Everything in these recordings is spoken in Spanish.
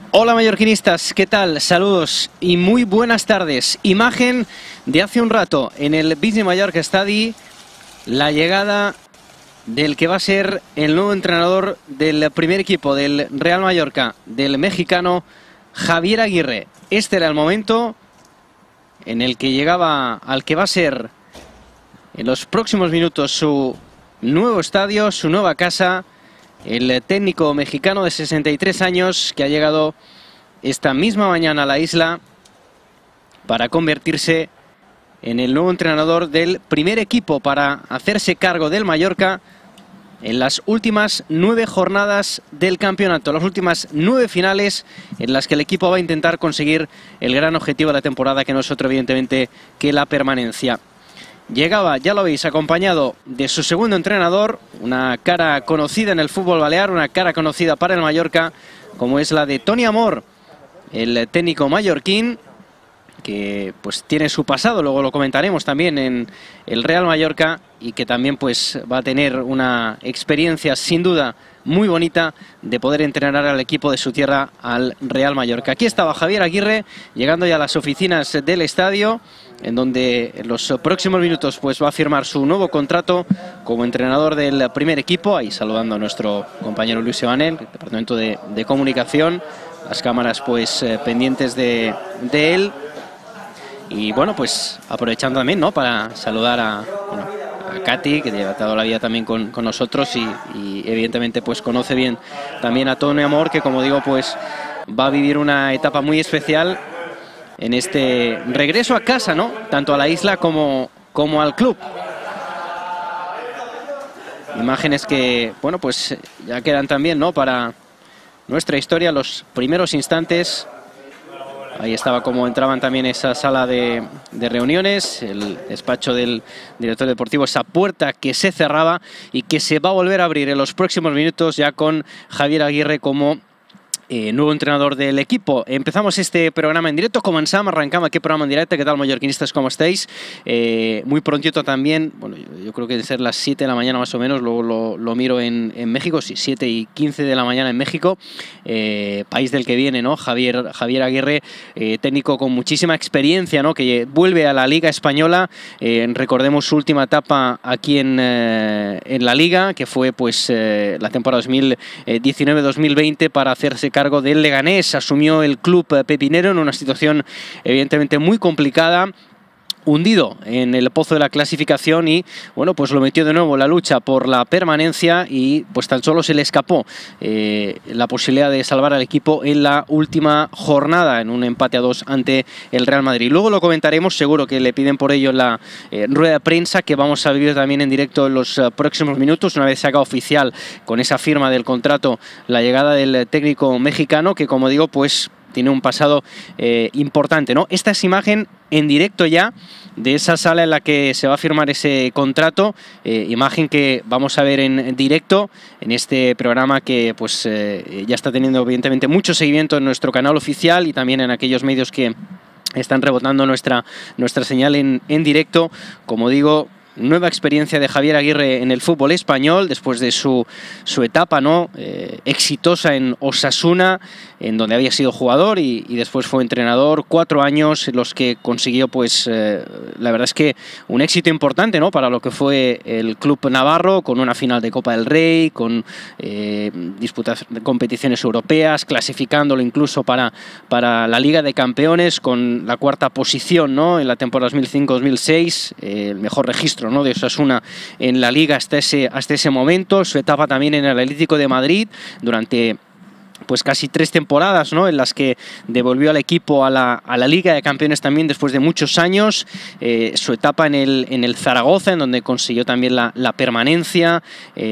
Hola mallorquinistas, ¿qué tal? Saludos y muy buenas tardes. Imagen de hace un rato en el Beach Mallorca Stadi, la llegada del que va a ser el nuevo entrenador del primer equipo del Real Mallorca, del mexicano Javier Aguirre. Este era el momento en el que llegaba al que va a ser en los próximos minutos su nuevo estadio, su nueva casa. El técnico mexicano de 63 años que ha llegado esta misma mañana a la isla para convertirse en el nuevo entrenador del primer equipo, para hacerse cargo del Mallorca en las últimas 9 jornadas del campeonato, las últimas 9 finales en las que el equipo va a intentar conseguir el gran objetivo de la temporada, que no es otro evidentemente que la permanencia. Llegaba, ya lo veis, acompañado de su segundo entrenador, una cara conocida en el fútbol balear, una cara conocida para el Mallorca, como es la de Toni Amor, el técnico mallorquín, que pues tiene su pasado, luego lo comentaremos también en el Real Mallorca, y que también pues va a tener una experiencia sin duda muy bonita de poder entrenar al equipo de su tierra, al Real Mallorca. Aquí estaba Javier Aguirre llegando ya a las oficinas del estadio, en donde en los próximos minutos pues va a firmar su nuevo contrato como entrenador del primer equipo. Ahí saludando a nuestro compañero Luis Evanel, del departamento de comunicación, las cámaras pues pendientes de él. Y bueno, pues aprovechando también, ¿no?, para saludar a Katy, que lleva toda la vida también con nosotros, y evidentemente pues conoce bien también a Toni Amor, que como digo pues va a vivir una etapa muy especial en este regreso a casa, ¿no?, tanto a la isla como al club. Imágenes que, bueno, pues ya quedan también, ¿no?, para nuestra historia, los primeros instantes. Ahí estaba como entraban también esa sala de reuniones, el despacho del director deportivo, esa puerta que se cerraba y que se va a volver a abrir en los próximos minutos, ya con Javier Aguirre como nuevo entrenador del equipo. Empezamos este programa en directo, arrancamos aquí programa en directo. ¿Qué tal, mallorquinistas? ¿Cómo estáis? Muy prontito también, bueno, yo creo que debe ser las 7 de la mañana más o menos, luego lo miro en México, sí, 7:15 de la mañana en México, país del que viene, ¿no?, Javier Aguirre, técnico con muchísima experiencia, ¿no?, que vuelve a la Liga Española. Recordemos su última etapa aquí en la Liga, que fue pues la temporada 2019-2020, para hacerse cargo del Leganés. Asumió el club pepinero en una situación evidentemente muy complicada, hundido en el pozo de la clasificación, y bueno, pues lo metió de nuevo en la lucha por la permanencia, y pues tan solo se le escapó la posibilidad de salvar al equipo en la última jornada, en un empate a 2 ante el Real Madrid. Luego lo comentaremos, seguro que le piden por ello en la rueda de prensa, que vamos a vivir también en directo en los próximos minutos, una vez se haga oficial con esa firma del contrato la llegada del técnico mexicano, que como digo pues tiene un pasado importante, ¿no? Esta es imagen en directo ya de esa sala en la que se va a firmar ese contrato, imagen que vamos a ver en directo en este programa, que pues ya está teniendo evidentemente mucho seguimiento en nuestro canal oficial y también en aquellos medios que están rebotando nuestra señal en directo. Como digo, nueva experiencia de Javier Aguirre en el fútbol español después de su etapa, ¿no?, exitosa en Osasuna, en donde había sido jugador y después fue entrenador. 4 años en los que consiguió pues la verdad es que un éxito importante, ¿no?, para lo que fue el club navarro, con una final de Copa del Rey, con disputas de competiciones europeas, clasificándolo incluso para la Liga de Campeones, con la 4ª posición, ¿no?, en la temporada 2005-2006, el mejor registro, ¿no?, de Osasuna en la Liga hasta ese momento. Su etapa también en el Atlético de Madrid durante pues casi 3 temporadas, ¿no?, en las que devolvió al equipo a la Liga de Campeones también después de muchos años. Su etapa en el Zaragoza, en donde consiguió también la permanencia.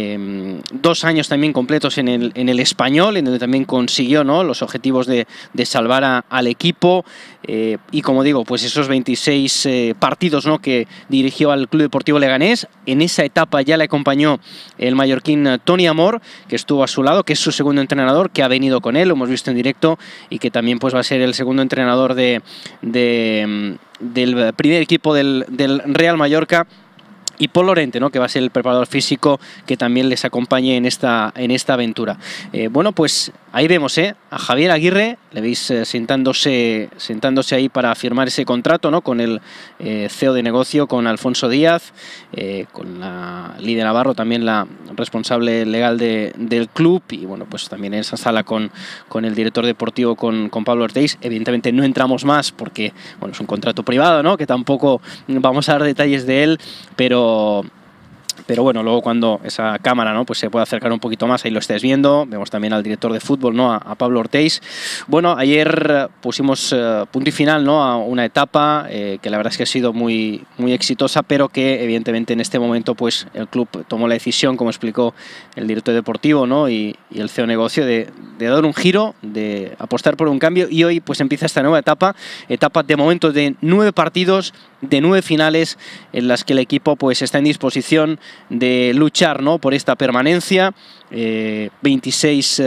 2 años también completos en el Español, en donde también consiguió, ¿no?, los objetivos de salvar al equipo. Y como digo, pues esos 26 partidos, ¿no?, que dirigió al Club Deportivo Leganés. En esa etapa ya le acompañó el mallorquín Toni Amor, que estuvo a su lado, que es su segundo entrenador, que ha venido con él, lo hemos visto en directo, y que también pues va a ser el segundo entrenador del primer equipo del Real Mallorca y Pol Lorente, ¿no?, que va a ser el preparador físico que también les acompañe en esta aventura. Bueno, pues ahí vemos a Javier Aguirre, le veis sentándose ahí para firmar ese contrato, ¿no?, con el CEO de negocio, con Alfonso Díaz, con la Lidia Navarro, también la responsable legal del club, y bueno, pues también en esa sala con el director deportivo, con Pablo Ortiz. Evidentemente no entramos más porque, bueno, es un contrato privado, ¿no?, que tampoco vamos a dar detalles de él, pero bueno, luego cuando esa cámara, ¿no?, pues se puede acercar un poquito más, ahí lo estáis viendo. Vemos también al director de fútbol, ¿no?, a Pablo Ortiz. Bueno, ayer pusimos punto y final, ¿no?, a una etapa que la verdad es que ha sido muy exitosa, pero que evidentemente en este momento pues el club tomó la decisión, como explicó el director deportivo, ¿no?, y el CEO de negocio, de dar un giro, de apostar por un cambio, y hoy pues empieza esta nueva etapa de momento de 9 partidos, de 9 finales, en las que el equipo pues está en disposición de luchar, ¿no?, por esta permanencia. 26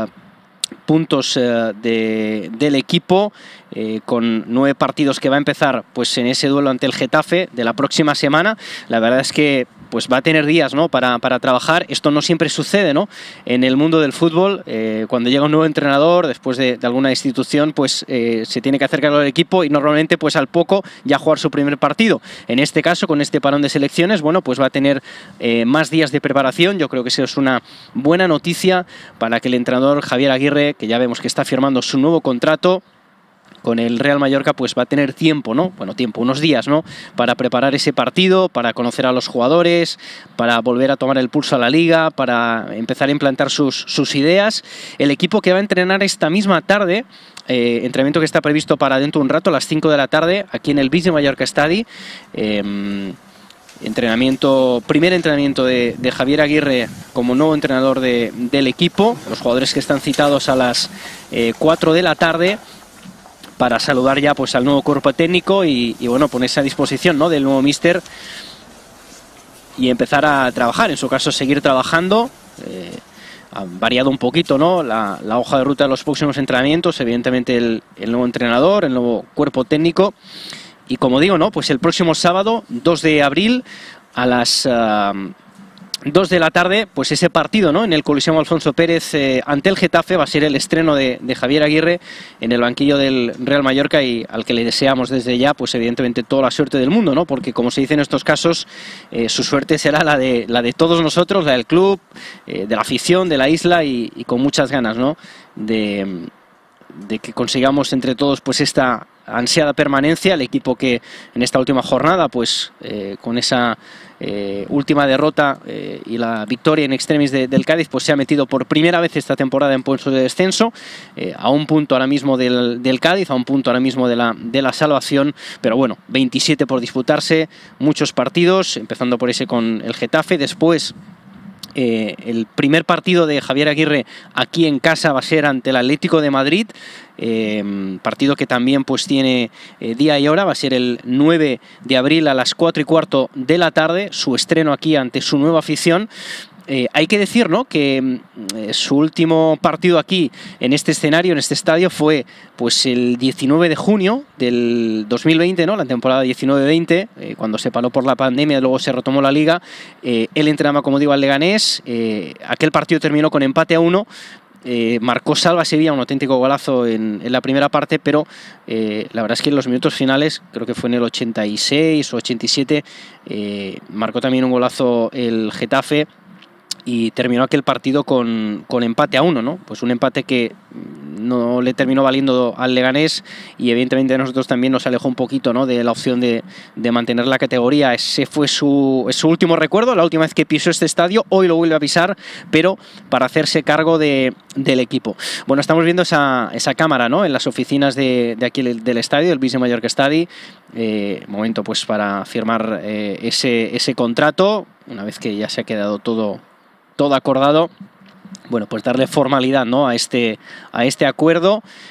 puntos del equipo, con 9 partidos que va a empezar pues en ese duelo ante el Getafe de la próxima semana. La verdad es que pues va a tener días, ¿no?, para trabajar. Esto no siempre sucede, ¿no?, en el mundo del fútbol. Cuando llega un nuevo entrenador después de alguna institución, pues se tiene que acercar al equipo y normalmente pues al poco ya jugar su primer partido. En este caso, con este parón de selecciones, bueno, pues va a tener más días de preparación. Yo creo que eso es una buena noticia para que el entrenador Javier Aguirre, que ya vemos que está firmando su nuevo contrato con el Real Mallorca, pues va a tener tiempo, ¿no? Bueno, unos días, ¿no?, para preparar ese partido, para conocer a los jugadores, para volver a tomar el pulso a la liga, para empezar a implantar sus ideas. El equipo que va a entrenar esta misma tarde, entrenamiento que está previsto para dentro de un rato, a las 5 de la tarde, aquí en el Beach de Mallorca Stadi. Primer entrenamiento de Javier Aguirre como nuevo entrenador del equipo. Los jugadores que están citados a las 4 de la tarde para saludar ya pues al nuevo cuerpo técnico y bueno, ponerse a disposición, ¿no?, del nuevo míster y empezar a trabajar, en su caso seguir trabajando. Ha variado un poquito, ¿no?, la hoja de ruta de los próximos entrenamientos, evidentemente el nuevo entrenador, el nuevo cuerpo técnico. Y como digo, ¿no?, pues el próximo sábado, 2 de abril, a las 2 de la tarde, pues ese partido, ¿no?, en el Coliseo Alfonso Pérez ante el Getafe. Va a ser el estreno de Javier Aguirre en el banquillo del Real Mallorca, y al que le deseamos desde ya pues evidentemente toda la suerte del mundo, ¿no?, porque como se dice en estos casos, su suerte será la de todos nosotros, la del club, de la afición, de la isla, y con muchas ganas, ¿no?, de que consigamos entre todos pues esta ansiada permanencia. El equipo que en esta última jornada pues con esa última derrota y la victoria en extremis del Cádiz, pues se ha metido por primera vez esta temporada en puestos de descenso, a un punto ahora mismo del Cádiz, a un punto ahora mismo de la salvación. Pero bueno, 27 por disputarse, muchos partidos, empezando por ese con el Getafe. Después el primer partido de Javier Aguirre aquí en casa va a ser ante el Atlético de Madrid, partido que también pues tiene día y hora. Va a ser el 9 de abril a las 4:15 de la tarde, su estreno aquí ante su nueva afición. Hay que decir, ¿no?, que su último partido aquí en este escenario, en este estadio, fue pues el 19 de junio del 2020, ¿no?, la temporada 19-20, cuando se paró por la pandemia, luego se retomó la liga. Él entrenaba, como digo, al Leganés. Aquel partido terminó con empate a 1. Marcó Salva Sevilla un auténtico golazo en la primera parte, pero la verdad es que en los minutos finales, creo que fue en el 86 o 87, marcó también un golazo el Getafe, y terminó aquel partido con empate a 1, ¿no? Pues un empate que no le terminó valiendo al Leganés, y evidentemente a nosotros también nos alejó un poquito, ¿no?, de la opción de mantener la categoría. Ese fue su último recuerdo, la última vez que pisó este estadio. Hoy lo vuelve a pisar, pero para hacerse cargo del equipo. Bueno, estamos viendo esa cámara, ¿no?, en las oficinas de aquí del estadio, el Beach de Mallorca Stadi. Momento pues para firmar ese contrato, una vez que ya se ha quedado todo acordado. Bueno, pues darle formalidad, ¿no?, a este acuerdo.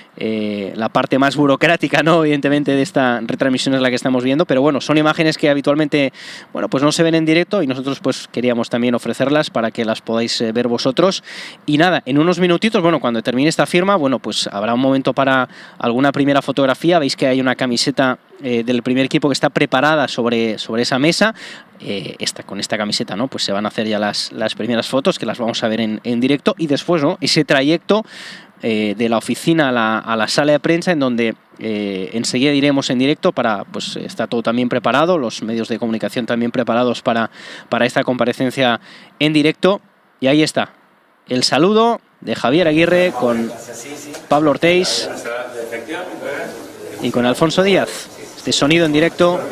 la parte más burocrática, ¿no? Evidentemente, de esta retransmisión es la que estamos viendo, pero bueno, son imágenes que habitualmente, bueno, pues no se ven en directo y nosotros pues queríamos también ofrecerlas para que las podáis ver vosotros. Y nada, en unos minutitos, bueno, cuando termine esta firma, bueno, pues habrá un momento para alguna primera fotografía. Veis que hay una camiseta del primer equipo que está preparada sobre esa mesa. Con esta camiseta, ¿no? Pues se van a hacer ya las primeras fotos, que las vamos a ver en directo, y después, ¿no? Ese trayecto de la oficina a la sala de prensa, en donde enseguida iremos en directo para, pues está todo también preparado, los medios de comunicación también preparados para esta comparecencia en directo. Y ahí está, el saludo de Javier Aguirre con Pablo Ortéis y con Alfonso Díaz. Este sonido en directo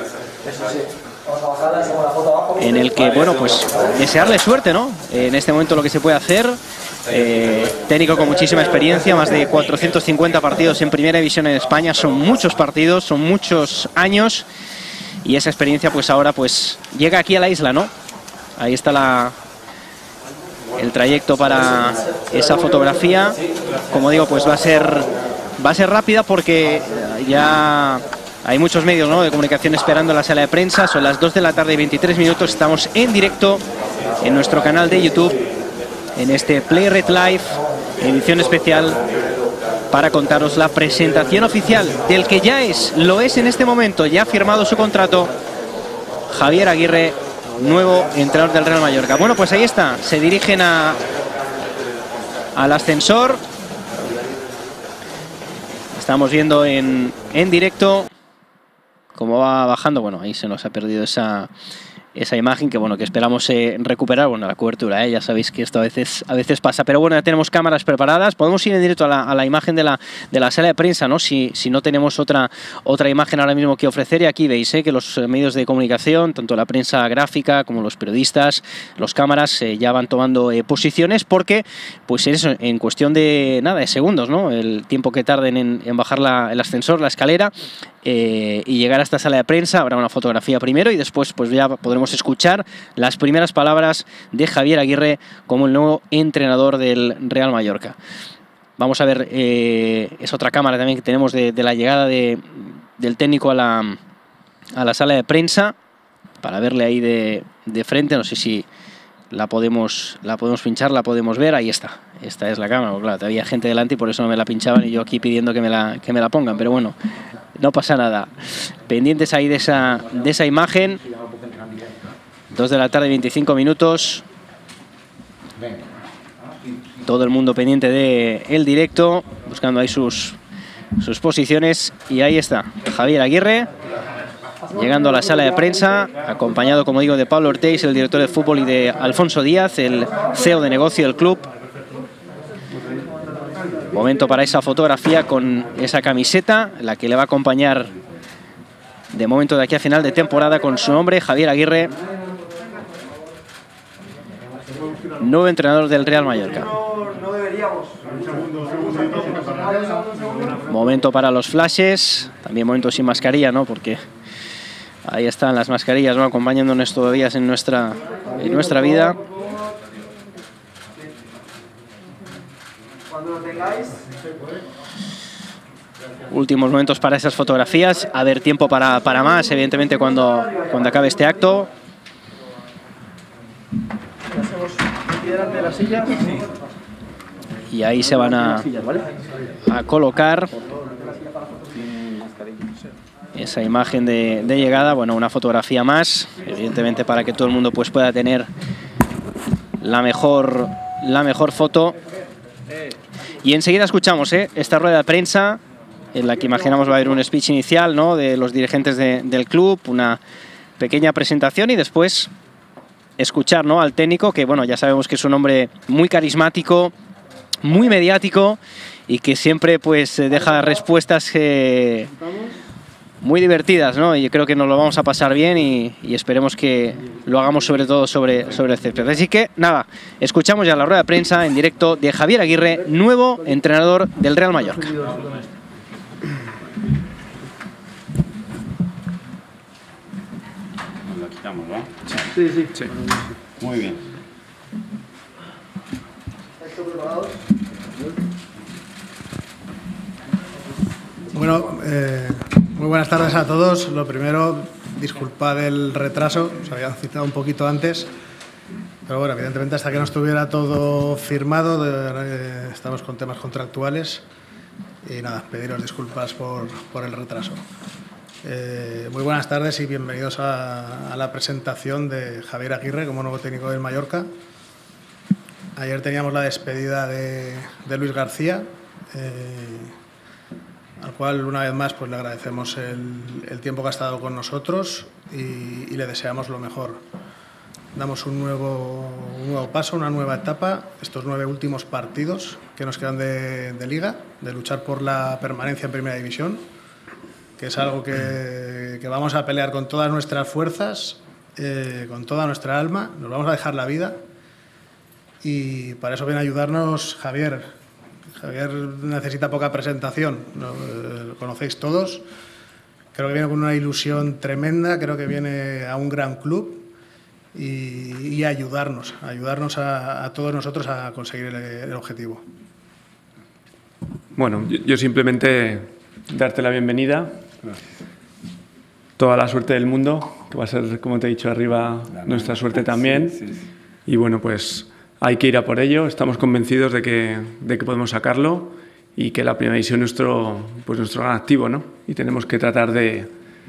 en el que, bueno, pues desearle suerte, ¿no? En este momento lo que se puede hacer. Técnico con muchísima experiencia, más de 450 partidos en primera división en España, son muchos partidos, son muchos años, y esa experiencia pues ahora pues llega aquí a la isla, ¿no? Ahí está el trayecto para esa fotografía. Como digo, pues va a ser rápida, porque ya hay muchos medios, ¿no?, de comunicación esperando en la sala de prensa. Son las 2 de la tarde y 23 minutos. Estamos en directo en nuestro canal de YouTube, en este Play Red Live, edición especial, para contaros la presentación oficial del que lo es en este momento, ya ha firmado su contrato, Javier Aguirre, nuevo entrenador del Real Mallorca. Bueno, pues ahí está, se dirigen al ascensor. Estamos viendo en directo cómo va bajando. Bueno, ahí se nos ha perdido esa imagen que, bueno, que esperamos recuperar. Bueno, la cobertura, ya sabéis que esto a veces pasa, pero bueno, ya tenemos cámaras preparadas. Podemos ir en directo a la imagen de la sala de prensa, ¿no? Si no tenemos otra imagen ahora mismo que ofrecer. Y aquí veis que los medios de comunicación, tanto la prensa gráfica como los periodistas, los cámaras, ya van tomando posiciones, porque pues eso, en cuestión de nada, de segundos, ¿no?, el tiempo que tarden en bajar el ascensor, la escalera, y llegar a esta sala de prensa. Habrá una fotografía primero y después pues ya podremos escuchar las primeras palabras de Javier Aguirre como el nuevo entrenador del Real Mallorca. Vamos a ver, es otra cámara también que tenemos de la llegada del técnico a la sala de prensa, para verle ahí de frente. No sé si la podemos pinchar, la podemos ver. Ahí está, esta es la cámara. Bueno, claro, había gente delante y por eso no me la pinchaban, y yo aquí pidiendo que me la pongan, pero bueno, no pasa nada. Pendientes ahí de esa imagen. 2 de la tarde, 25 minutos. Todo el mundo pendiente del directo, buscando ahí sus posiciones. Y ahí está Javier Aguirre, llegando a la sala de prensa, acompañado, como digo, de Pablo Ortéis, el director de fútbol, y de Alfonso Díaz, el CEO de negocio del club. Momento para esa fotografía con esa camiseta, la que le va a acompañar de momento de aquí a final de temporada, con su nombre, Javier Aguirre, nuevo entrenador del Real Mallorca. Momento para los flashes, también momento sin mascarilla, ¿no?, porque ahí están las mascarillas, ¿no?, acompañándonos todavía en nuestra vida. Últimos momentos para esas fotografías. A ver, tiempo para más, evidentemente, cuando acabe este acto. Y ahí se van a colocar esa imagen de llegada. Bueno, una fotografía más, evidentemente, para que todo el mundo pues pueda tener la mejor foto. Y enseguida escuchamos esta rueda de prensa, en la que imaginamos va a haber un speech inicial, ¿no?, de los dirigentes del club, una pequeña presentación, y después escuchar, ¿no?, al técnico, que bueno, ya sabemos que es un hombre muy carismático, muy mediático, y que siempre pues deja respuestas muy divertidas, ¿no? Y yo creo que nos lo vamos a pasar bien, y esperemos que lo hagamos sobre todo sobre el césped. Así que nada, escuchamos ya la rueda de prensa en directo de Javier Aguirre, nuevo entrenador del Real Mallorca. Lo quitamos, ¿no? Sí. Muy bien. ¿Están preparados? Bueno, muy buenas tardes a todos. Lo primero, disculpad el retraso, os había citado un poquito antes, pero bueno, evidentemente hasta que no estuviera todo firmado, estamos con temas contractuales y nada, pediros disculpas por el retraso. Muy buenas tardes y bienvenidos a la presentación de Javier Aguirre como nuevo técnico del Mallorca. Ayer teníamos la despedida de Luis García, al cual una vez más pues le agradecemos el tiempo que ha estado con nosotros y le deseamos lo mejor. Damos un nuevo paso, una nueva etapa, estos 9 últimos partidos que nos quedan de Liga, de luchar por la permanencia en Primera División, que es algo que vamos a pelear con todas nuestras fuerzas, con toda nuestra alma, nos vamos a dejar la vida y para eso viene a ayudarnos Javier. Javier necesita poca presentación, lo conocéis todos, creo que viene con una ilusión tremenda, creo que viene a un gran club y ayudarnos a todos nosotros a conseguir el objetivo. Bueno, yo simplemente darte la bienvenida, toda la suerte del mundo, que va a ser, como te he dicho arriba, nuestra suerte también, sí. Y bueno, pues hay que ir a por ello, estamos convencidos de que podemos sacarlo y que la Primera División es nuestro gran activo, ¿no? Y tenemos que tratar de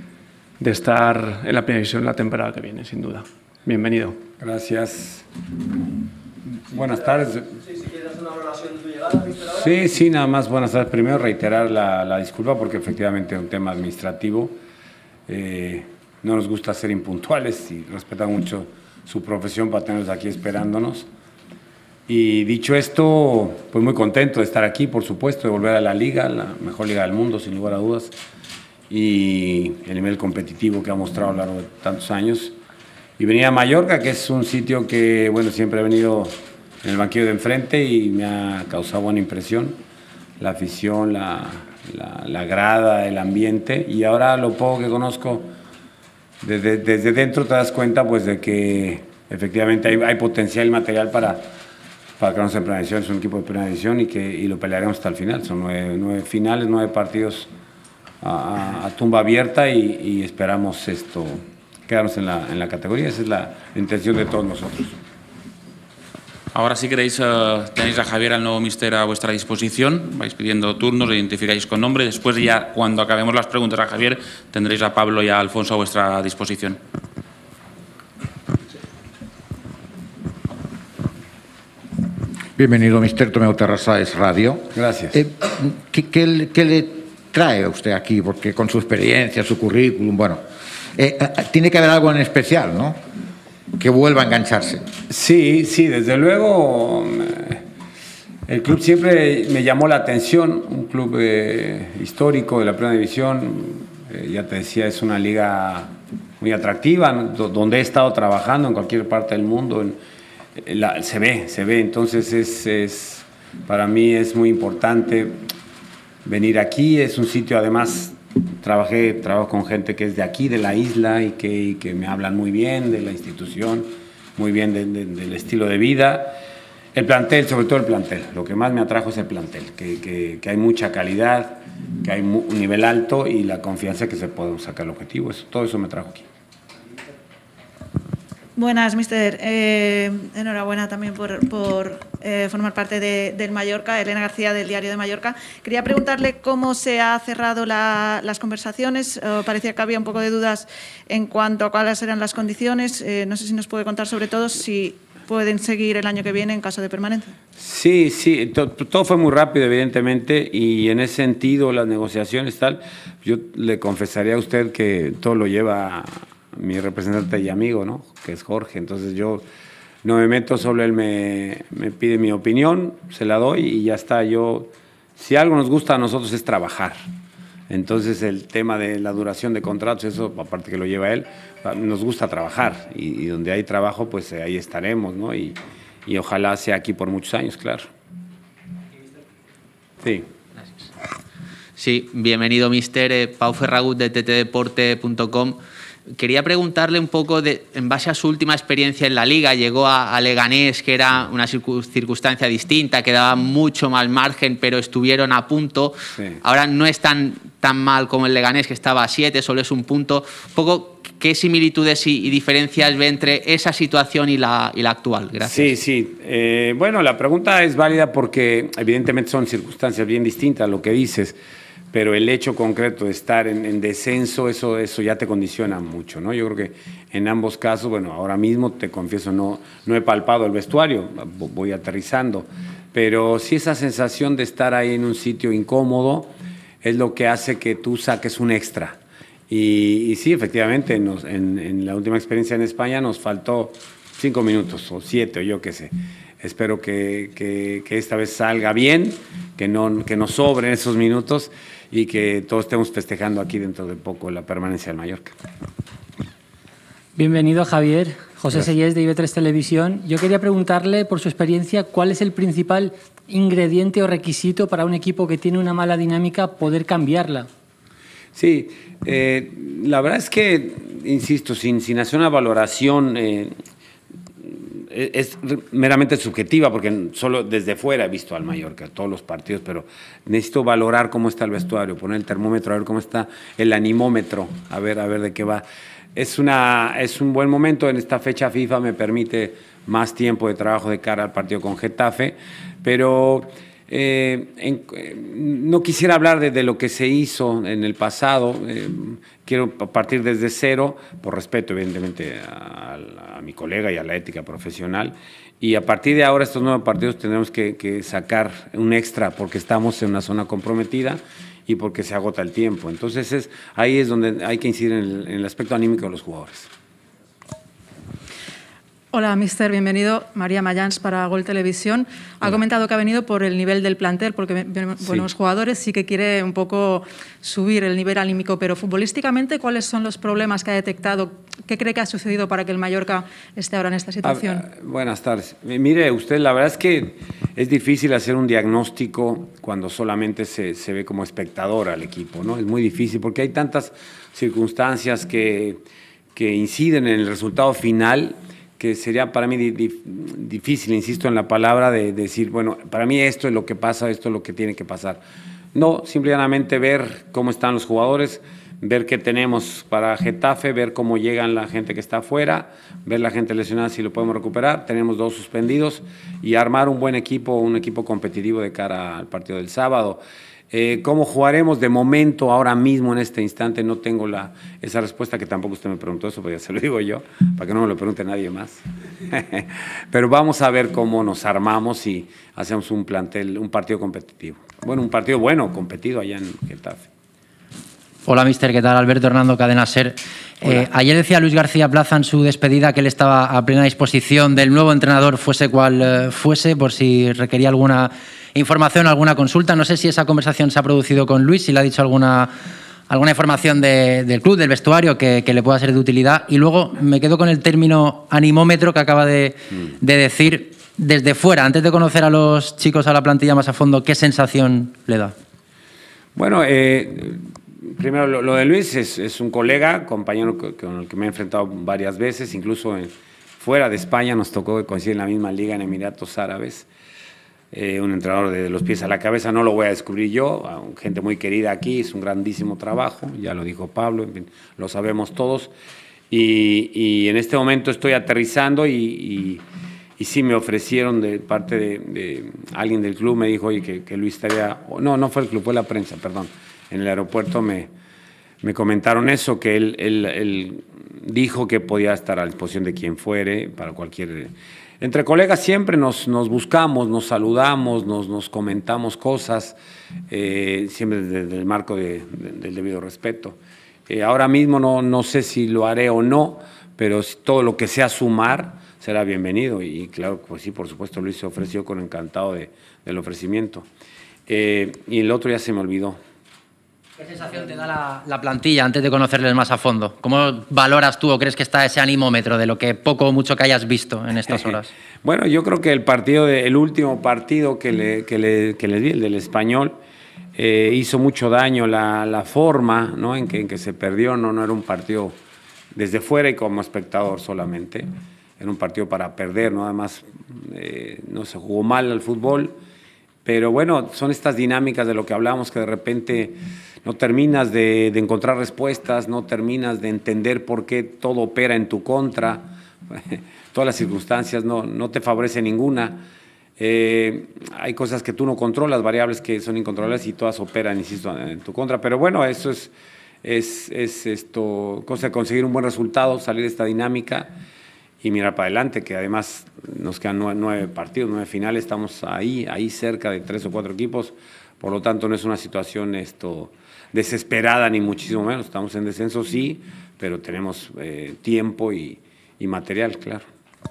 estar en la Primera División la temporada que viene, sin duda. Bienvenido. Gracias. Buenas tardes. Sí, si quieres una valoración de tu llegada, Víctor. Sí, nada más buenas tardes. Primero reiterar la disculpa porque efectivamente es un tema administrativo. No nos gusta ser impuntuales y respetar mucho su profesión para tenerlos aquí esperándonos. Y dicho esto, pues muy contento de estar aquí, por supuesto, de volver a la liga, la mejor liga del mundo, sin lugar a dudas, y el nivel competitivo que ha mostrado a lo largo de tantos años. Y venir a Mallorca, que es un sitio que, bueno, siempre he venido en el banquillo de enfrente y me ha causado buena impresión. La afición, la grada, el ambiente. Y ahora lo poco que conozco, desde dentro te das cuenta pues de que efectivamente hay potencial y material para quedarnos en Primera División. Es un equipo de Primera División y lo pelearemos hasta el final. Son 9 finales, 9 partidos a tumba abierta y esperamos quedarnos en la categoría. Esa es la intención de todos nosotros. Ahora si queréis tenéis a Javier, al nuevo míster, a vuestra disposición. Vais pidiendo turnos, lo identificáis con nombre. Después ya, cuando acabemos las preguntas a Javier, tendréis a Pablo y a Alfonso a vuestra disposición. Bienvenido, míster Tomeu Terrassas Radio. Gracias. ¿Qué le trae a usted aquí? Porque con su experiencia, su currículum, bueno, tiene que haber algo en especial, ¿no? Que vuelva a engancharse. Sí, desde luego. El club siempre me llamó la atención, un club histórico de la Primera División. Ya te decía, es una liga muy atractiva, donde he estado trabajando en cualquier parte del mundo. Se ve, entonces para mí es muy importante venir aquí. Es un sitio, además, trabajo con gente que es de aquí, de la isla, y que me hablan muy bien de la institución, muy bien del estilo de vida. El plantel, sobre todo el plantel, lo que más me atrajo es el plantel, que hay mucha calidad, que hay un nivel alto y la confianza que se puede sacar el objetivo. Todo eso me trajo aquí. Buenas, míster. Enhorabuena también por formar parte del Mallorca. Elena García, del Diario de Mallorca. Quería preguntarle cómo se han cerrado las conversaciones. Parecía que había un poco de dudas en cuanto a cuáles eran las condiciones. No sé si nos puede contar sobre todo si pueden seguir el año que viene en caso de permanencia. Sí, todo fue muy rápido, evidentemente, y en ese sentido las negociaciones tal, yo le confesaría a usted que todo lo lleva mi representante y amigo, ¿no? Que es Jorge. Entonces yo no me meto, solo él me pide mi opinión, se la doy y ya está. Si algo nos gusta a nosotros es trabajar. Entonces el tema de la duración de contratos, eso aparte que lo lleva él, nos gusta trabajar y donde hay trabajo pues ahí estaremos, ¿no? Y ojalá sea aquí por muchos años, claro. Sí. Gracias. Sí, bienvenido, míster. Pau Ferragut, de ttdeporte.com. Quería preguntarle un poco, en base a su última experiencia en la Liga, llegó a Leganés, que era una circunstancia distinta, que daba mucho más margen, pero estuvieron a punto. Sí. Ahora no están tan mal como el Leganés, que estaba a 7, solo es un punto. Un poco, ¿qué similitudes y diferencias ve entre esa situación y la actual? Gracias. Sí. Bueno, la pregunta es válida porque evidentemente son circunstancias bien distintas a lo que dices, pero el hecho concreto de estar en descenso, eso ya te condiciona mucho, ¿no? Yo creo que en ambos casos, bueno, ahora mismo te confieso, no he palpado el vestuario, voy aterrizando, pero sí esa sensación de estar ahí en un sitio incómodo es lo que hace que tú saques un extra. Y sí, efectivamente, en la última experiencia en España nos faltó 5 minutos o 7 o yo qué sé. Espero que esta vez salga bien, que nos sobren esos minutos y que todos estemos festejando aquí dentro de poco la permanencia del Mallorca. Bienvenido, Javier. José Sellés, de IB3 Televisión. Yo quería preguntarle, por su experiencia, ¿cuál es el principal ingrediente o requisito para un equipo que tiene una mala dinámica poder cambiarla? Sí, la verdad es que, insisto, sin hacer una valoración, es meramente subjetiva, porque solo desde fuera he visto al Mallorca, todos los partidos, pero necesito valorar cómo está el vestuario, poner el termómetro, a ver cómo está el animómetro, a ver de qué va. Es un buen momento en esta fecha FIFA, me permite más tiempo de trabajo de cara al partido con Getafe, pero no quisiera hablar de lo que se hizo en el pasado, quiero partir desde cero, por respeto evidentemente a mi colega y a la ética profesional, y a partir de ahora estos 9 partidos tendremos que sacar un extra porque estamos en una zona comprometida y porque se agota el tiempo. Entonces ahí es donde hay que incidir en el aspecto anímico de los jugadores. Hola, mister, bienvenido. María Mayans para Gol Televisión. Ha comentado que ha venido por el nivel del plantel, porque buenos jugadores, sí que quiere un poco subir el nivel anímico, pero futbolísticamente, ¿cuáles son los problemas que ha detectado? ¿Qué cree que ha sucedido para que el Mallorca esté ahora en esta situación? Buenas tardes. Mire, usted, la verdad es que es difícil hacer un diagnóstico cuando solamente se ve como espectador al equipo, ¿no? Es muy difícil porque hay tantas circunstancias que inciden en el resultado final, que sería para mí difícil, insisto en la palabra, de decir, bueno, para mí esto es lo que pasa, esto es lo que tiene que pasar. No, simplemente ver cómo están los jugadores, ver qué tenemos para Getafe, ver cómo llegan la gente que está afuera, ver la gente lesionada si lo podemos recuperar, tenemos 2 suspendidos y armar un buen equipo, un equipo competitivo de cara al partido del sábado. ¿Cómo jugaremos? De momento, ahora mismo, en este instante, no tengo esa respuesta, que tampoco usted me preguntó eso, pues ya se lo digo yo, para que no me lo pregunte nadie más. Pero vamos a ver cómo nos armamos y hacemos un partido competitivo. Bueno, un partido bueno, competido allá en Getafe. Hola, mister, ¿qué tal? Alberto Hernando, Cadena SER. Ayer decía Luis García Plaza en su despedida que él estaba a plena disposición del nuevo entrenador, fuese cual fuese, por si requería alguna información, alguna consulta. No sé si esa conversación se ha producido con Luis, si le ha dicho alguna información del club, del vestuario, que le pueda ser de utilidad. Y luego me quedo con el término animómetro que acaba de decir. Desde fuera, antes de conocer a los chicos, a la plantilla más a fondo, ¿qué sensación le da? Bueno, primero lo de Luis es un colega, compañero con el que me he enfrentado varias veces, incluso fuera de España nos tocó coincidir en la misma liga en Emiratos Árabes. Un entrenador de los pies a la cabeza, no lo voy a descubrir yo, gente muy querida aquí, es un grandísimo trabajo, ya lo dijo Pablo, en fin, lo sabemos todos, y en este momento estoy aterrizando y sí me ofrecieron de parte de alguien del club, me dijo, oye, que Luis estaría, no fue el club, fue la prensa, perdón, en el aeropuerto me comentaron eso, que él dijo que podía estar a disposición de quien fuere, para cualquier... Entre colegas siempre nos buscamos, nos saludamos, nos comentamos cosas, siempre desde el marco del debido respeto. Ahora mismo no sé si lo haré o no, pero todo lo que sea sumar será bienvenido. Y claro, pues sí, por supuesto, Luis se ofreció con encantado del ofrecimiento. Y el otro ya se me olvidó. ¿Qué sensación te da la plantilla antes de conocerles más a fondo? ¿Cómo valoras tú o crees que está ese animómetro de lo que poco o mucho que hayas visto en estas horas? Bueno, yo creo que el último partido que les vi, el del Español, hizo mucho daño la forma, ¿no? en que se perdió. No era un partido desde fuera y como espectador solamente. Era un partido para perder, ¿no? Además, no se jugó mal al fútbol, Pero bueno, son estas dinámicas de lo que hablamos, que de repente no terminas de encontrar respuestas, no terminas de entender por qué todo opera en tu contra, todas las circunstancias no te favorece ninguna. Hay cosas que tú no controlas, variables que son incontrolables y todas operan, insisto, en tu contra. Pero bueno, eso es esto, cosa de conseguir un buen resultado, salir de esta dinámica y mirar para adelante, que además nos quedan 9 partidos, 9 finales, estamos ahí cerca de 3 o 4 equipos, por lo tanto no es una situación desesperada ni muchísimo menos, estamos en descenso sí, pero tenemos tiempo y material, claro.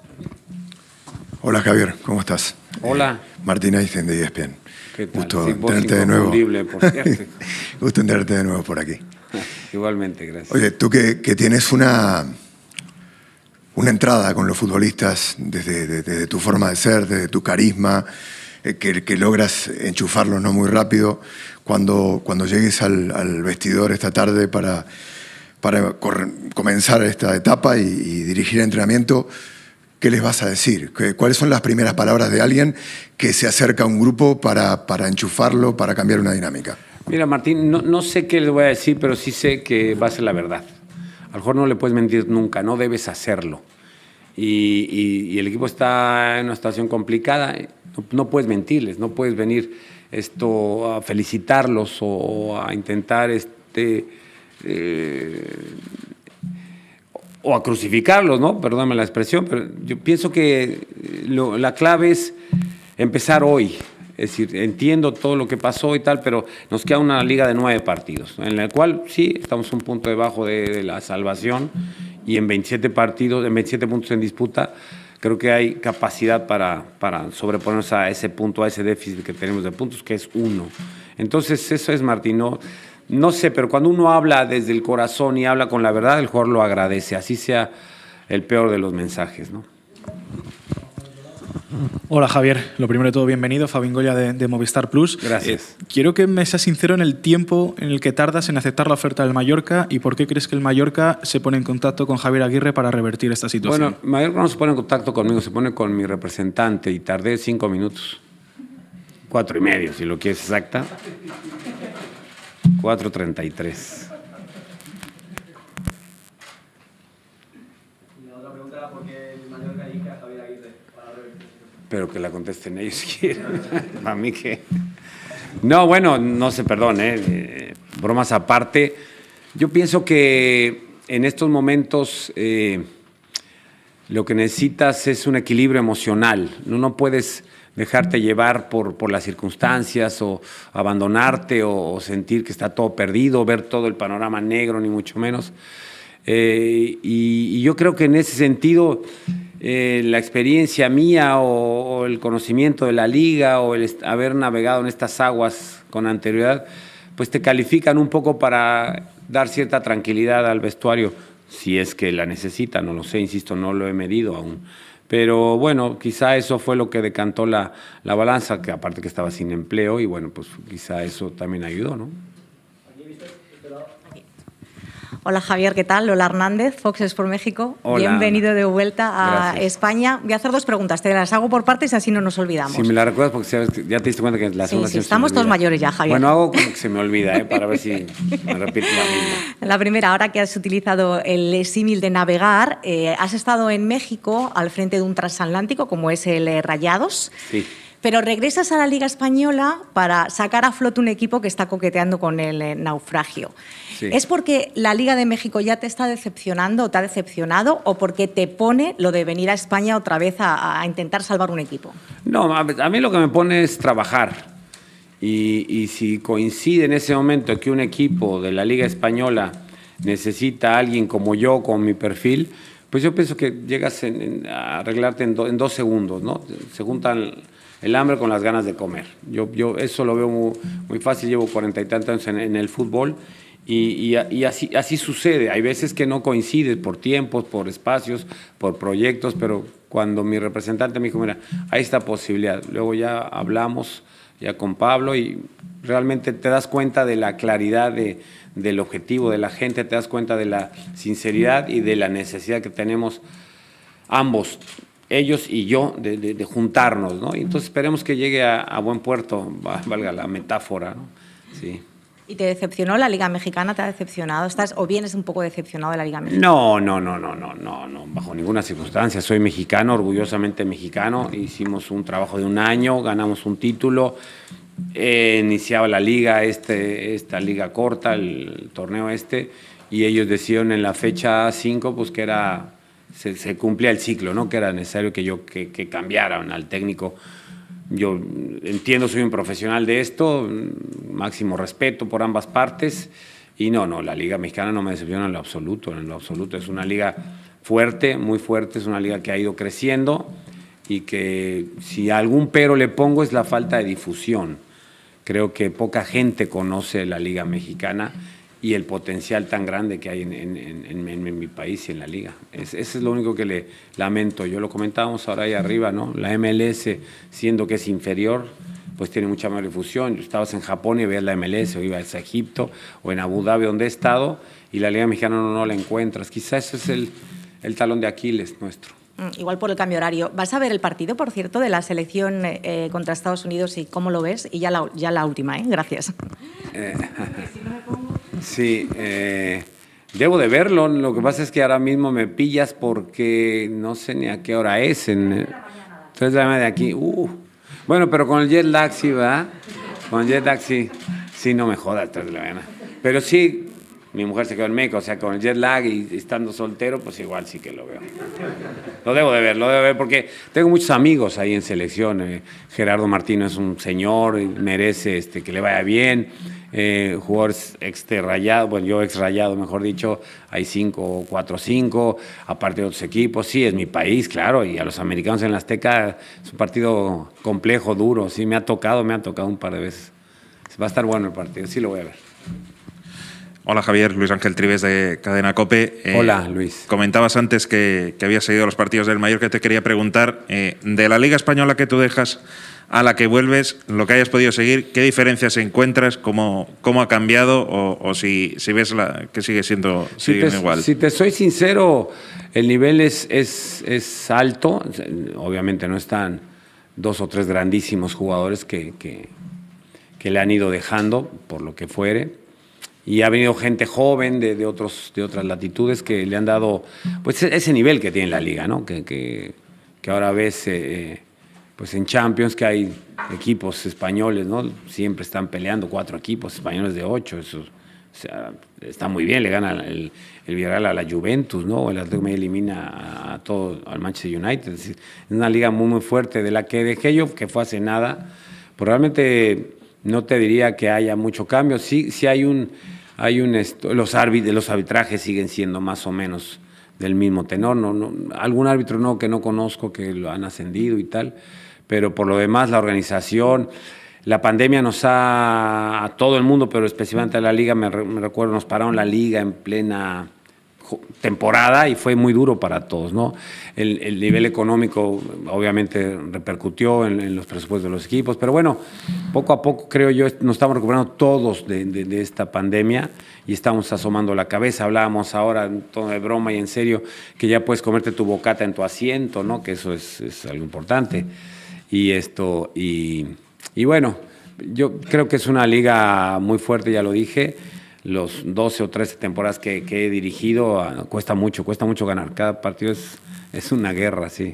Hola Javier, ¿cómo estás? Hola. Martín Einstein de ESPN. ¿Qué tal? Gusto Sí, voz tenerte de nuevo. inconfundible, por cierto. Gusto tenerte de nuevo por aquí. Igualmente, gracias. Oye, tú que tienes una entrada con los futbolistas desde tu forma de ser, desde tu carisma, que logras enchufarlos no muy rápido, cuando llegues al vestidor esta tarde para comenzar esta etapa y dirigir el entrenamiento, ¿qué les vas a decir? ¿Cuáles son las primeras palabras de alguien que se acerca a un grupo para enchufarlo, para cambiar una dinámica? Mira, Martín, no sé qué les voy a decir, pero sí sé que va a ser la verdad. A lo mejor no le puedes mentir nunca, no debes hacerlo. Y el equipo está en una situación complicada, no puedes mentirles, no puedes venir a felicitarlos o a intentar o a crucificarlos, ¿no? Perdóname la expresión, pero yo pienso que la clave es empezar hoy. Es decir, entiendo todo lo que pasó y tal, pero nos queda una liga de 9 partidos, en la cual sí, estamos un punto debajo de la salvación y en 27 partidos, en 27 puntos en disputa, creo que hay capacidad para sobreponernos a ese punto, a ese déficit que tenemos de puntos, que es 1. Entonces, eso es, Martín, no sé, pero cuando uno habla desde el corazón y habla con la verdad, el jugador lo agradece, así sea el peor de los mensajes, ¿no? Hola Javier, lo primero de todo, bienvenido, Fabín Goya de Movistar Plus. Gracias. Quiero que me seas sincero en el tiempo en el que tardas en aceptar la oferta del Mallorca y por qué crees que el Mallorca se pone en contacto con Javier Aguirre para revertir esta situación. Bueno, Mallorca no se pone en contacto conmigo, se pone con mi representante y tardé 5 minutos. 4 y medio, si lo quieres exacta. 4:33. Pero que la contesten ellos si quieren. A mí que... No, bueno, no sé, perdón, bromas aparte. Yo pienso que en estos momentos lo que necesitas es un equilibrio emocional. No puedes dejarte llevar por las circunstancias o abandonarte o sentir que está todo perdido, ver todo el panorama negro, ni mucho menos. Y yo creo que en ese sentido... la experiencia mía o el conocimiento de la liga o el haber navegado en estas aguas con anterioridad, pues te califican un poco para dar cierta tranquilidad al vestuario, si es que la necesita, no lo sé, insisto, no lo he medido aún. Pero bueno, quizá eso fue lo que decantó la balanza, que aparte que estaba sin empleo y bueno, pues quizá eso también ayudó, ¿no? Hola Javier, ¿qué tal? Lola Hernández, Fox Sports México. Hola. Bienvenido de vuelta a Gracias. España. Voy a hacer 2 preguntas, te las hago por partes y así no nos olvidamos. Si me la recuerdas, porque sabes que ya te diste cuenta que la segunda Sí, estamos todos mayores ya, Javier. Bueno, hago como que se me olvida, para ver si me repito la misma. La primera, ahora que has utilizado el símil de navegar, has estado en México al frente de un transatlántico como es el Rayados. Sí. Pero regresas a la Liga Española para sacar a flote un equipo que está coqueteando con el naufragio. Sí. ¿Es porque la Liga de México ya te está decepcionando o te ha decepcionado o porque te pone lo de venir a España otra vez a intentar salvar un equipo? No, a mí lo que me pone es trabajar. Y si coincide en ese momento que un equipo de la Liga Española necesita a alguien como yo, con mi perfil, pues yo pienso que llegas a arreglarte en 2 segundos, ¿no? Se juntan el hambre con las ganas de comer. Yo eso lo veo muy fácil, llevo 40 y tantos años en el fútbol y así sucede. Hay veces que no coincides por tiempos, por espacios, por proyectos, pero cuando mi representante me dijo, mira, hay esta posibilidad, luego ya hablamos ya con Pablo y realmente te das cuenta de la claridad del objetivo de la gente, te das cuenta de la sinceridad y de la necesidad que tenemos ambos, ellos y yo, de juntarnos, ¿no? Y entonces esperemos que llegue a buen puerto, valga la metáfora, ¿no? Sí. ¿Y te decepcionó la Liga Mexicana? ¿Te ha decepcionado? ¿O vienes un poco decepcionado de la Liga Mexicana? No, bajo ninguna circunstancia. Soy mexicano, orgullosamente mexicano. Hicimos un trabajo de 1 año, ganamos un título. He iniciado la liga, esta liga corta, el torneo y ellos decidieron en la fecha 5 pues que se cumplía el ciclo, ¿no? Que era necesario que cambiaran al técnico. Yo entiendo, soy un profesional de esto, máximo respeto por ambas partes y no, la Liga Mexicana no me decepciona en lo absoluto, es una liga fuerte, muy fuerte, es una liga que ha ido creciendo y que si algún pero le pongo es la falta de difusión. Creo que poca gente conoce la Liga Mexicana y el potencial tan grande que hay en mi país y en la liga. Ese es lo único que le lamento. Yo lo comentábamos ahora ahí arriba, ¿no? La MLS, siendo que es inferior, pues tiene mucha más difusión. Yo estabas en Japón y veías la MLS, o ibas a Egipto, o en Abu Dhabi, donde he estado, y la Liga Mexicana no la encuentras. Quizás ese es el talón de Aquiles nuestro. Igual por el cambio horario. ¿Vas a ver el partido, por cierto, de la selección contra Estados Unidos y cómo lo ves? Y ya la última, ¿eh? Gracias. Sí, debo de verlo. Lo que pasa es que ahora mismo me pillas porque no sé ni a qué hora es. 3 de la mañana de aquí. Bueno, pero con el jet lag sí, ¿verdad? Con el jet lag sí. Sí, no me jodas 3 de la mañana. Pero sí, mi mujer se quedó en México, o sea, con el jet lag y estando soltero, pues igual sí que lo veo. Lo debo de ver porque tengo muchos amigos ahí en selección. Gerardo Martino es un señor, merece que le vaya bien. Jugadores ex-Rayado, bueno, yo ex-Rayado, mejor dicho, hay 5, 4, 5, aparte de otros equipos. Sí, es mi país, claro, y a los americanos en la Azteca es un partido complejo, duro. Sí, me ha tocado un par de veces. Va a estar bueno el partido, sí lo voy a ver. Hola Javier, Luis Ángel Trives de Cadena COPE. Hola Luis. Comentabas antes que habías seguido los partidos del Mallorca. Te quería preguntar, de la Liga Española que tú dejas a la que vuelves, lo que hayas podido seguir, ¿qué diferencias encuentras? ¿Cómo ha cambiado? O si ves que sigue siendo igual. Si te soy sincero, el nivel es alto. Obviamente no están 2 o 3 grandísimos jugadores que le han ido dejando, por lo que fuere. Y ha venido gente joven de otras latitudes que le han dado pues ese nivel que tiene la liga, ¿no? Que ahora ves pues en Champions que hay equipos españoles, ¿no? Siempre están peleando 4 equipos españoles de 8. Eso, o sea, está muy bien, le gana el Villarreal a la Juventus, ¿no? El Atlético me elimina al Manchester United. Es decir, es una liga muy, muy fuerte de la que dejé yo, que fue hace nada. Probablemente no te diría que haya mucho cambio. Sí hay los arbitrajes siguen siendo más o menos del mismo tenor. No, algún árbitro que no conozco que lo han ascendido y tal, pero por lo demás la organización, la pandemia a todo el mundo, pero especialmente a la liga, me recuerdo, nos pararon la liga en plena temporada y fue muy duro para todos, ¿no? El nivel económico obviamente repercutió en los presupuestos de los equipos, pero bueno, poco a poco creo yo nos estamos recuperando todos de esta pandemia y estamos asomando la cabeza. Hablábamos ahora en tono de broma y en serio que ya puedes comerte tu bocata en tu asiento, ¿no? Que eso es algo importante. Y bueno, yo creo que es una liga muy fuerte, ya lo dije. Los 12 o 13 temporadas que he dirigido, cuesta mucho ganar. Cada partido es una guerra, sí.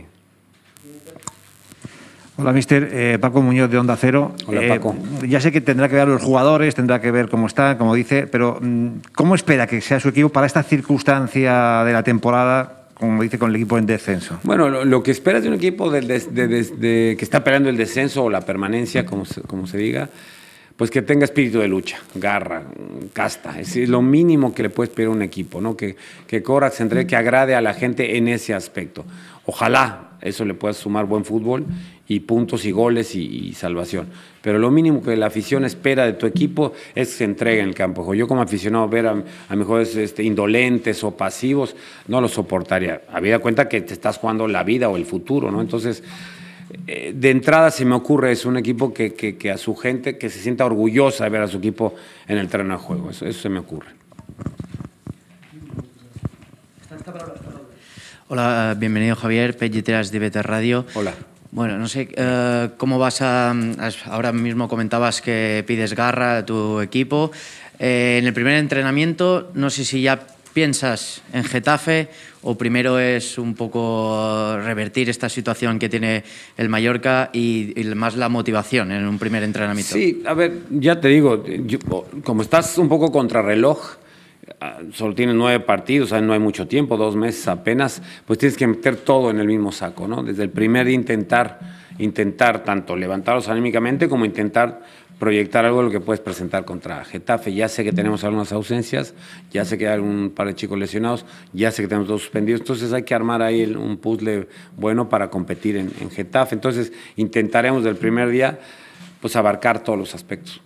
Hola, mister. Paco Muñoz, de Onda Cero. Hola, Paco. Ya sé que tendrá que ver a los jugadores, tendrá que ver cómo están, como dice, pero ¿cómo espera que sea su equipo para esta circunstancia de la temporada, como dice, con el equipo en descenso? Bueno, lo que esperas de un equipo que está peleando el descenso o la permanencia, como se diga, pues que tenga espíritu de lucha, garra, casta. Es lo mínimo que le puedes pedir a un equipo, ¿no? Que corra, se entregue, que agrade a la gente en ese aspecto. Ojalá eso le pueda sumar buen fútbol y puntos y goles y salvación. Pero lo mínimo que la afición espera de tu equipo es que se entregue en el campo. Yo como aficionado ver a mejores indolentes o pasivos no lo soportaría. Habida cuenta que te estás jugando la vida o el futuro, ¿no? Entonces, de entrada se me ocurre, es un equipo que a su gente, que se sienta orgullosa de ver a su equipo en el terreno de juego. Eso se me ocurre. Hola, bienvenido Javier, Pelleteras de IB3 Radio. Hola. Bueno, no sé cómo vas ahora mismo comentabas que pides garra a tu equipo. En el primer entrenamiento, no sé si ya piensas en Getafe o primero es un poco revertir esta situación que tiene el Mallorca y más la motivación en un primer entrenamiento. Sí, a ver, ya te digo, como estás un poco contrarreloj, solo tienes 9 partidos, no hay mucho tiempo, 2 meses apenas, pues tienes que meter todo en el mismo saco, ¿no? Desde el primer día intentar tanto levantarlos anímicamente como intentar proyectar algo de lo que puedes presentar contra Getafe. Ya sé que tenemos algunas ausencias, ya sé que hay un par de chicos lesionados, ya sé que tenemos 2 suspendidos, entonces hay que armar ahí un puzzle bueno para competir en Getafe. Entonces intentaremos del primer día pues abarcar todos los aspectos.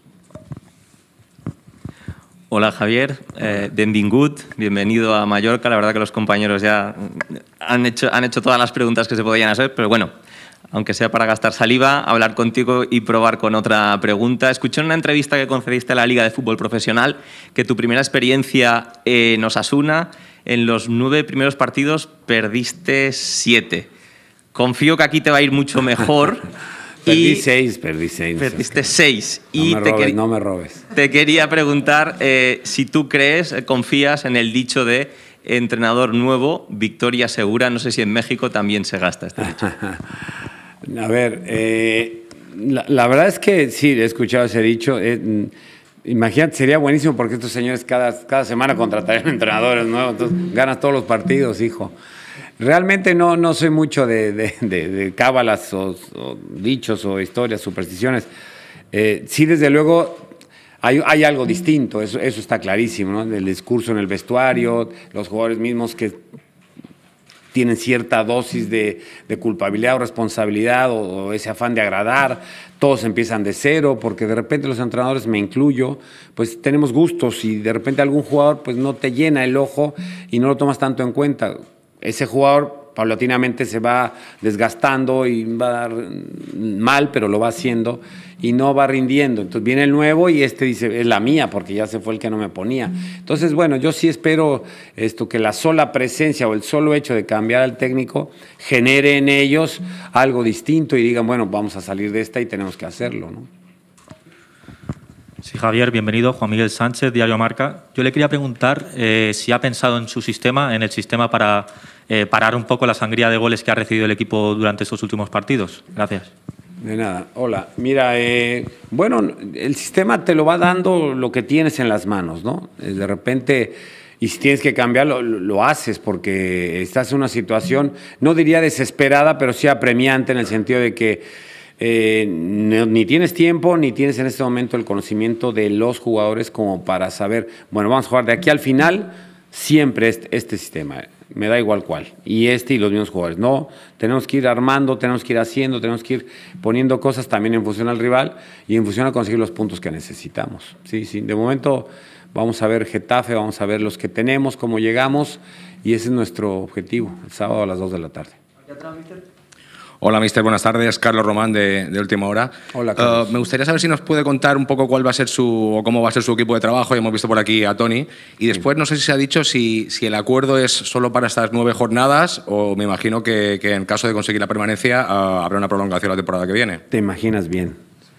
Hola Javier, benvingut, bienvenido a Mallorca. La verdad que los compañeros ya han hecho todas las preguntas que se podían hacer, pero bueno, aunque sea para gastar saliva, hablar contigo y probar con otra pregunta. Escuché en una entrevista que concediste a la Liga de Fútbol Profesional que tu primera experiencia en Osasuna, en los 9 primeros partidos perdiste 7. Confío que aquí te va a ir mucho mejor. Perdí 6. Perdiste 6. No me robes. Te quería preguntar si tú confías en el dicho de entrenador nuevo, victoria segura. No sé si en México también se gasta este dicho. A ver, la verdad es que sí, he escuchado ese dicho. Imagínate, sería buenísimo porque estos señores cada semana contratarían entrenadores nuevos, entonces ganas todos los partidos, hijo. Realmente no soy mucho de cábalas o dichos o historias, supersticiones. Sí, desde luego hay algo distinto, eso está clarísimo, ¿no? El discurso en el vestuario, los jugadores mismos que tienen cierta dosis de culpabilidad o responsabilidad o ese afán de agradar, todos empiezan de cero, porque de repente los entrenadores, me incluyo, pues tenemos gustos y de repente algún jugador pues no te llena el ojo y no lo tomas tanto en cuenta. Ese jugador paulatinamente se va desgastando y va a dar mal, pero lo va haciendo y no va rindiendo. Entonces viene el nuevo y dice, es la mía, porque ya se fue el que no me ponía. Entonces, bueno, yo sí espero que la sola presencia o el solo hecho de cambiar al técnico genere en ellos algo distinto y digan, bueno, vamos a salir de esta y tenemos que hacerlo, ¿no? Sí, Javier, bienvenido. Juan Miguel Sánchez, Diario Marca. Yo le quería preguntar si ha pensado en su sistema, en el sistema para parar un poco la sangría de goles que ha recibido el equipo durante estos últimos partidos. Gracias. De nada. Hola. Mira, bueno, el sistema te lo va dando lo que tienes en las manos, ¿no? De repente, y si tienes que cambiarlo, lo haces porque estás en una situación, no diría desesperada, pero sí apremiante en el sentido de que ni tienes tiempo, ni tienes en este momento el conocimiento de los jugadores como para saber, bueno, vamos a jugar de aquí al final, siempre este sistema, me da igual cuál, y los mismos jugadores. No, tenemos que ir armando, tenemos que ir haciendo, tenemos que ir poniendo cosas también en función al rival y en función a conseguir los puntos que necesitamos. Sí, de momento vamos a ver Getafe, vamos a ver los que tenemos, cómo llegamos, y ese es nuestro objetivo, el sábado a las 2 de la tarde. Hola, mister, buenas tardes. Carlos Román, de Última Hora. Hola, Carlos. Me gustaría saber si nos puede contar un poco cuál va a ser cómo va a ser su equipo de trabajo. Ya hemos visto por aquí a Toni. Y después, no sé si se ha dicho si el acuerdo es solo para estas 9 jornadas o me imagino que en caso de conseguir la permanencia habrá una prolongación la temporada que viene. Te imaginas bien.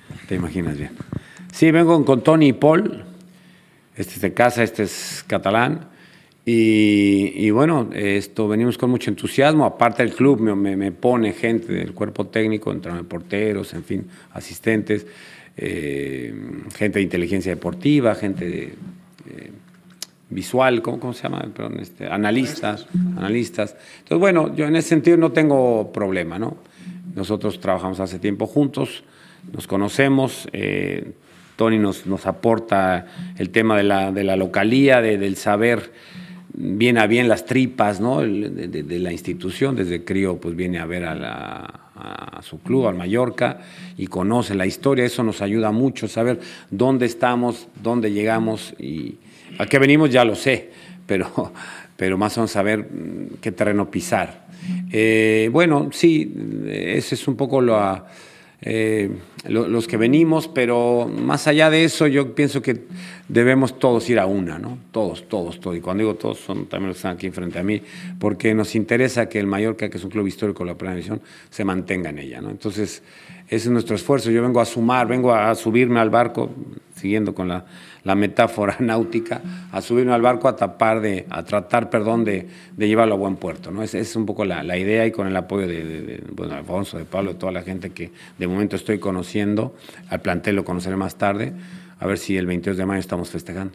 Sí, vengo con Toni y Paul. Este es de casa, este es catalán. Y bueno, venimos con mucho entusiasmo. Aparte el club me pone gente del cuerpo técnico, entre porteros, en fin, asistentes, gente de inteligencia deportiva, gente de visual, ¿cómo se llama? Perdón, analistas. Entonces, bueno, yo en ese sentido no tengo problema, ¿no? Nosotros trabajamos hace tiempo juntos, nos conocemos. Toni nos aporta el tema de la localía, del saber bien a bien las tripas, ¿no? de la institución. Desde crío pues viene a ver a su club, al Mallorca, y conoce la historia. Eso nos ayuda mucho, saber dónde estamos, dónde llegamos y a qué venimos ya lo sé, pero más o menos saber qué terreno pisar. Bueno, sí, ese es un poco los que venimos, pero más allá de eso yo pienso que debemos todos ir a una, ¿no? Todos. Y cuando digo todos, son también los que están aquí frente a mí, porque nos interesa que el Mallorca, que es un club histórico de la Primera División, se mantenga en ella, ¿no? Entonces, ese es nuestro esfuerzo. Yo vengo a sumar, vengo a subirme al barco, siguiendo con la metáfora náutica, a subirme al barco a tratar de llevarlo a buen puerto, ¿no? Es un poco la idea, y con el apoyo de Alfonso, de Pablo, de toda la gente que de momento estoy conociendo. Al plantel lo conoceré más tarde, a ver si el 22 de mayo estamos festejando.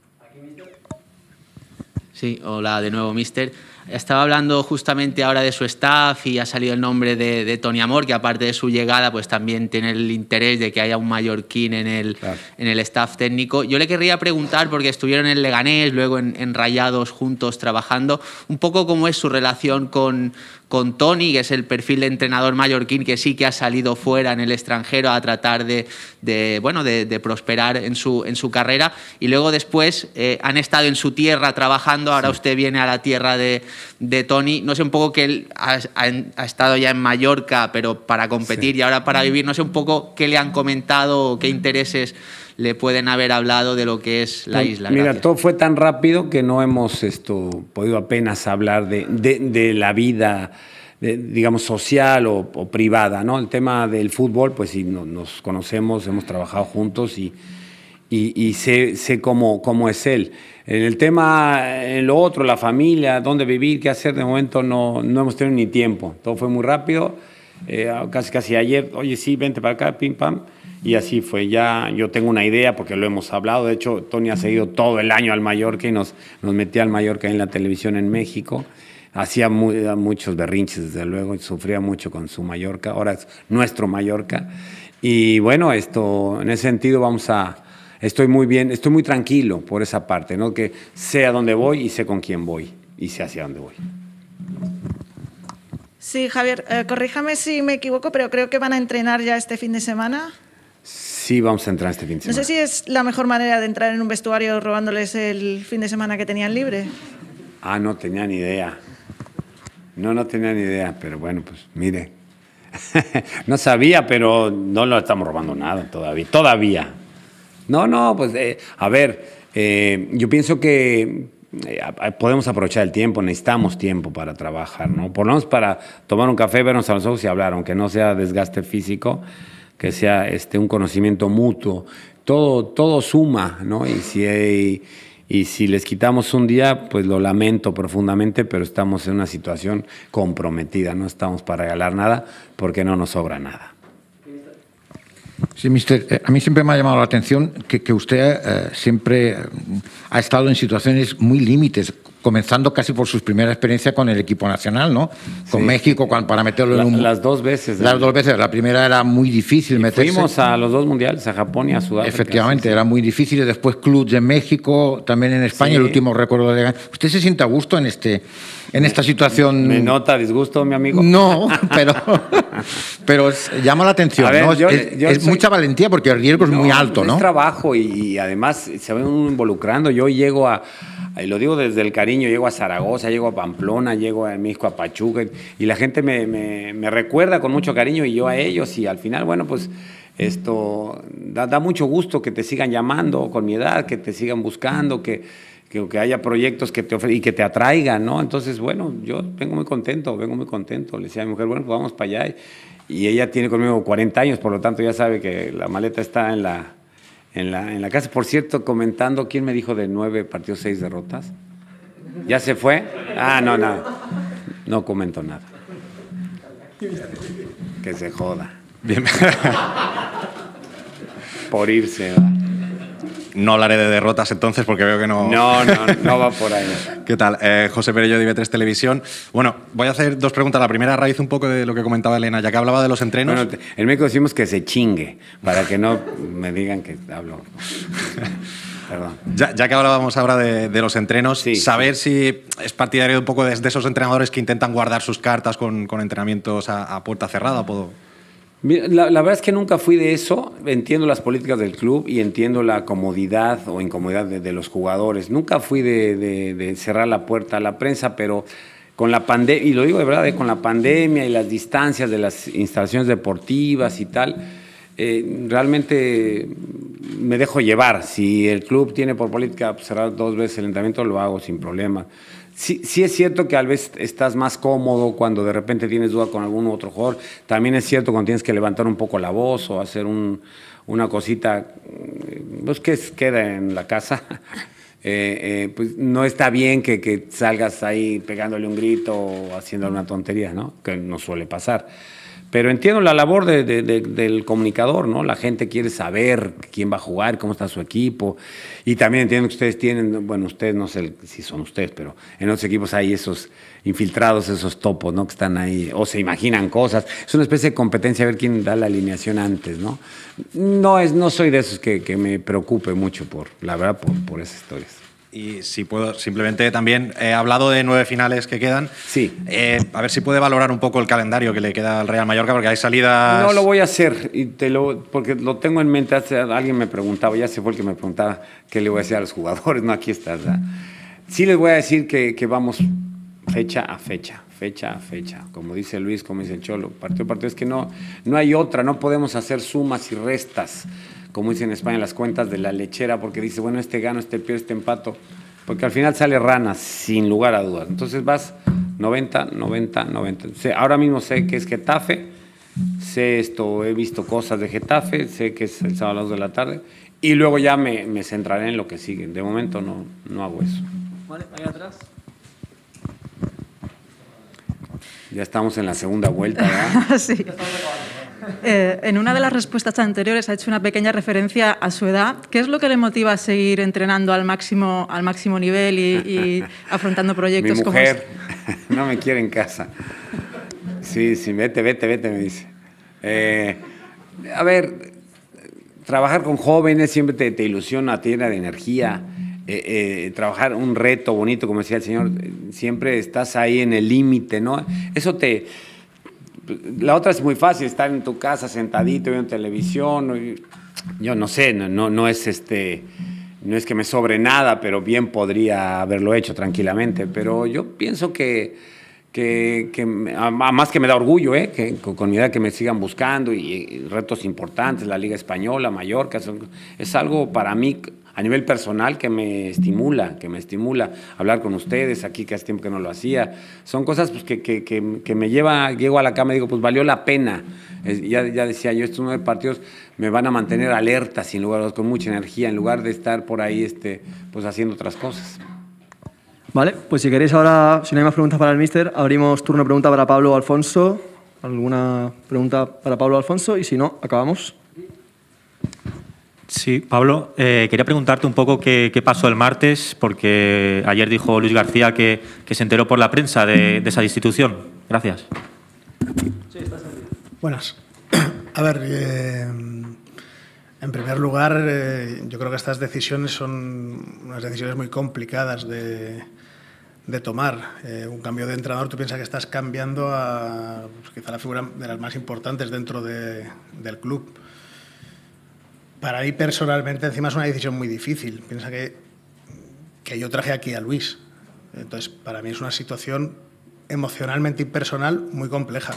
Sí, hola de nuevo, mister. Estaba hablando justamente ahora de su staff y ha salido el nombre de Toni Amor, que aparte de su llegada pues también tiene el interés de que haya un mallorquín en el staff técnico. Yo le querría preguntar, porque estuvieron en Leganés, luego en Rayados juntos trabajando, un poco cómo es su relación con Toni, que es el perfil de entrenador mallorquín que sí que ha salido fuera en el extranjero a tratar de prosperar en su carrera, y luego después han estado en su tierra trabajando, ahora usted viene a la tierra de Toni. No sé, un poco que él ha estado ya en Mallorca, pero para competir y ahora para vivir, no sé un poco qué le han comentado o qué intereses le pueden haber hablado de lo que es la isla. Mira, Gracias. todo fue tan rápido que no hemos podido apenas hablar de la vida, digamos, social o privada, ¿no? El tema del fútbol, pues sí, nos conocemos, hemos trabajado juntos y sé cómo es él. En el tema, en lo otro, la familia, dónde vivir, qué hacer, de momento no hemos tenido ni tiempo. Todo fue muy rápido, casi ayer, oye, sí, vente para acá, pim, pam. Y así fue. Ya yo tengo una idea porque lo hemos hablado. De hecho, Toni ha seguido todo el año al Mallorca y nos metía al Mallorca en la televisión en México. Hacía muchos berrinches, desde luego, y sufría mucho con su Mallorca. Ahora es nuestro Mallorca. Y bueno, en ese sentido estoy muy bien, estoy muy tranquilo por esa parte, ¿no? Que sé a dónde voy y sé con quién voy y sé hacia dónde voy. Sí, Javier, corríjame si me equivoco, pero creo que van a entrenar ya este fin de semana. Sí, vamos a entrar este fin de semana. No sé si es la mejor manera de entrar en un vestuario robándoles el fin de semana que tenían libre. No tenía ni idea. No tenía ni idea, pero bueno, pues mire. No sabía, pero no lo estamos robando nada todavía. No, pues a ver, yo pienso que podemos aprovechar el tiempo, necesitamos tiempo para trabajar, ¿no? Por lo menos para tomar un café, vernos a los ojos y hablar, aunque no sea desgaste físico, que sea un conocimiento mutuo. Todo suma, ¿no? Y si les quitamos un día, pues lo lamento profundamente, pero estamos en una situación comprometida, no estamos para regalar nada porque no nos sobra nada. Sí, mister, a mí siempre me ha llamado la atención que usted siempre ha estado en situaciones muy límites, comenzando casi por sus primeras experiencias con el equipo nacional, ¿no? Con México, para meterlo en un... Las dos veces. Las dos veces. La primera era muy difícil meterse. Fuimos a los dos mundiales, a Japón y a Sudáfrica. Efectivamente, era muy difícil. Y después clubs en México, también en España, el último recuerdo de Leganés. ¿Usted se siente a gusto en esta situación? ¿Me nota disgusto, mi amigo? No, pero llama la atención, ver, ¿no? Es mucha valentía porque el riesgo es muy alto, ¿no? Es trabajo y además se va uno involucrando. Yo llego y lo digo desde el cariño, llego a Zaragoza, llego a Pamplona, llego a México, a Pachuca, y la gente me recuerda con mucho cariño y yo a ellos, y al final, bueno, pues esto da mucho gusto que te sigan llamando con mi edad, que te sigan buscando, que haya proyectos que te ofrecen y que te atraigan, ¿no? Entonces, bueno, yo vengo muy contento. Le decía a mi mujer, bueno, pues vamos para allá, y ella tiene conmigo 40 años, por lo tanto ya sabe que la maleta está en la casa. Por cierto, comentando, ¿quién me dijo de 9 partidos, 6 derrotas? ¿Ya se fue? No comento nada. Que se joda. Bien. Por irse, ¿verdad? No hablaré de derrotas entonces porque veo que no... No va por ahí. ¿Qué tal? José Perello de IB3 Televisión. Bueno, voy a hacer dos preguntas. La primera, a raíz un poco de lo que comentaba Elena, ya que hablaba de los entrenos. Bueno, en México decimos que se chingue, para que no me digan que hablo. Perdón. Ya que hablábamos ahora de los entrenos, saber si es partidario un poco de esos entrenadores que intentan guardar sus cartas con entrenamientos a puerta cerrada. La verdad es que nunca fui de eso. Entiendo las políticas del club y entiendo la comodidad o incomodidad de los jugadores. Nunca fui de cerrar la puerta a la prensa, pero con la pandemia, y lo digo de verdad, con la pandemia y las distancias de las instalaciones deportivas y tal, realmente me dejo llevar. Si el club tiene por política cerrar 2 veces el entrenamiento, lo hago sin problema. Sí es cierto que a veces estás más cómodo cuando de repente tienes duda con algún otro jugador. También es cierto cuando tienes que levantar un poco la voz o hacer una cosita, pues que queda en la casa. Pues no está bien que salgas ahí pegándole un grito o haciendo una tontería, ¿no? Que no suele pasar. Pero entiendo la labor del comunicador, ¿no? La gente quiere saber quién va a jugar, cómo está su equipo. Y también entiendo que ustedes tienen, bueno, ustedes no sé si son ustedes, pero en otros equipos hay esos infiltrados, esos topos, ¿no? Que están ahí, o se imaginan cosas. Es una especie de competencia a ver quién da la alineación antes, ¿no? No soy de esos que me preocupe mucho, la verdad, por esas historias. Y si puedo, simplemente también he hablado de 9 finales que quedan. Sí. A ver si puede valorar un poco el calendario que le queda al Real Mallorca, porque hay salidas... No lo voy a hacer, porque lo tengo en mente. Alguien me preguntaba, ya se fue el que me preguntaba qué le voy a decir a los jugadores. No, aquí está. Sí les voy a decir que vamos fecha a fecha. Como dice Luis, como dice el Cholo, partido a partido. Es que no hay otra, no podemos hacer sumas y restas, como dicen en España, las cuentas de la lechera, porque dice, bueno, este gano, este pierdo, este empato, porque al final sale rana, sin lugar a dudas. Entonces vas 90. Ahora mismo sé que es Getafe, he visto cosas de Getafe, sé que es el sábado a las 2 de la tarde, y luego ya me centraré en lo que sigue. De momento no hago eso. Vale, ahí atrás. Ya estamos en la segunda vuelta, ¿verdad? Sí. En una de las respuestas anteriores ha hecho una pequeña referencia a su edad. ¿Qué es lo que le motiva a seguir entrenando al máximo nivel y afrontando proyectos Mi como mujer no me quiere en casa. Sí, vete, me dice. A ver, trabajar con jóvenes siempre te ilusiona, te llena de energía. Trabajar un reto bonito, como decía el señor, siempre estás ahí en el límite, ¿no? Eso la otra es muy fácil, estar en tu casa sentadito viendo televisión. Yo no sé, no es que me sobre nada, pero bien podría haberlo hecho tranquilamente. Pero yo pienso que además que me da orgullo, que con mi edad que me sigan buscando y retos importantes, la Liga Española, Mallorca, es algo para mí a nivel personal que me estimula hablar con ustedes aquí, que hace tiempo que no lo hacía. Son cosas pues, que me llego a la cama y digo, pues valió la pena. Ya decía yo, estos 9 partidos me van a mantener alerta, sin lugar a dudas, con mucha energía, en lugar de estar por ahí pues haciendo otras cosas. Vale, pues si queréis ahora, si no hay más preguntas para el míster, abrimos turno de pregunta para Pablo o Alfonso. ¿Alguna pregunta para Pablo o Alfonso? Y si no, acabamos. Sí, Pablo, quería preguntarte un poco qué pasó el martes, porque ayer dijo Luis García que se enteró por la prensa de esa destitución. Gracias. Buenas. A ver, en primer lugar, yo creo que estas decisiones son unas decisiones muy complicadas de tomar. Un cambio de entrenador, tú piensas que estás cambiando a pues, quizá la figura de las más importantes dentro del club. Para mí personalmente encima es una decisión muy difícil. Piensa que yo traje aquí a Luis. Entonces, para mí es una situación emocionalmente y personal muy compleja.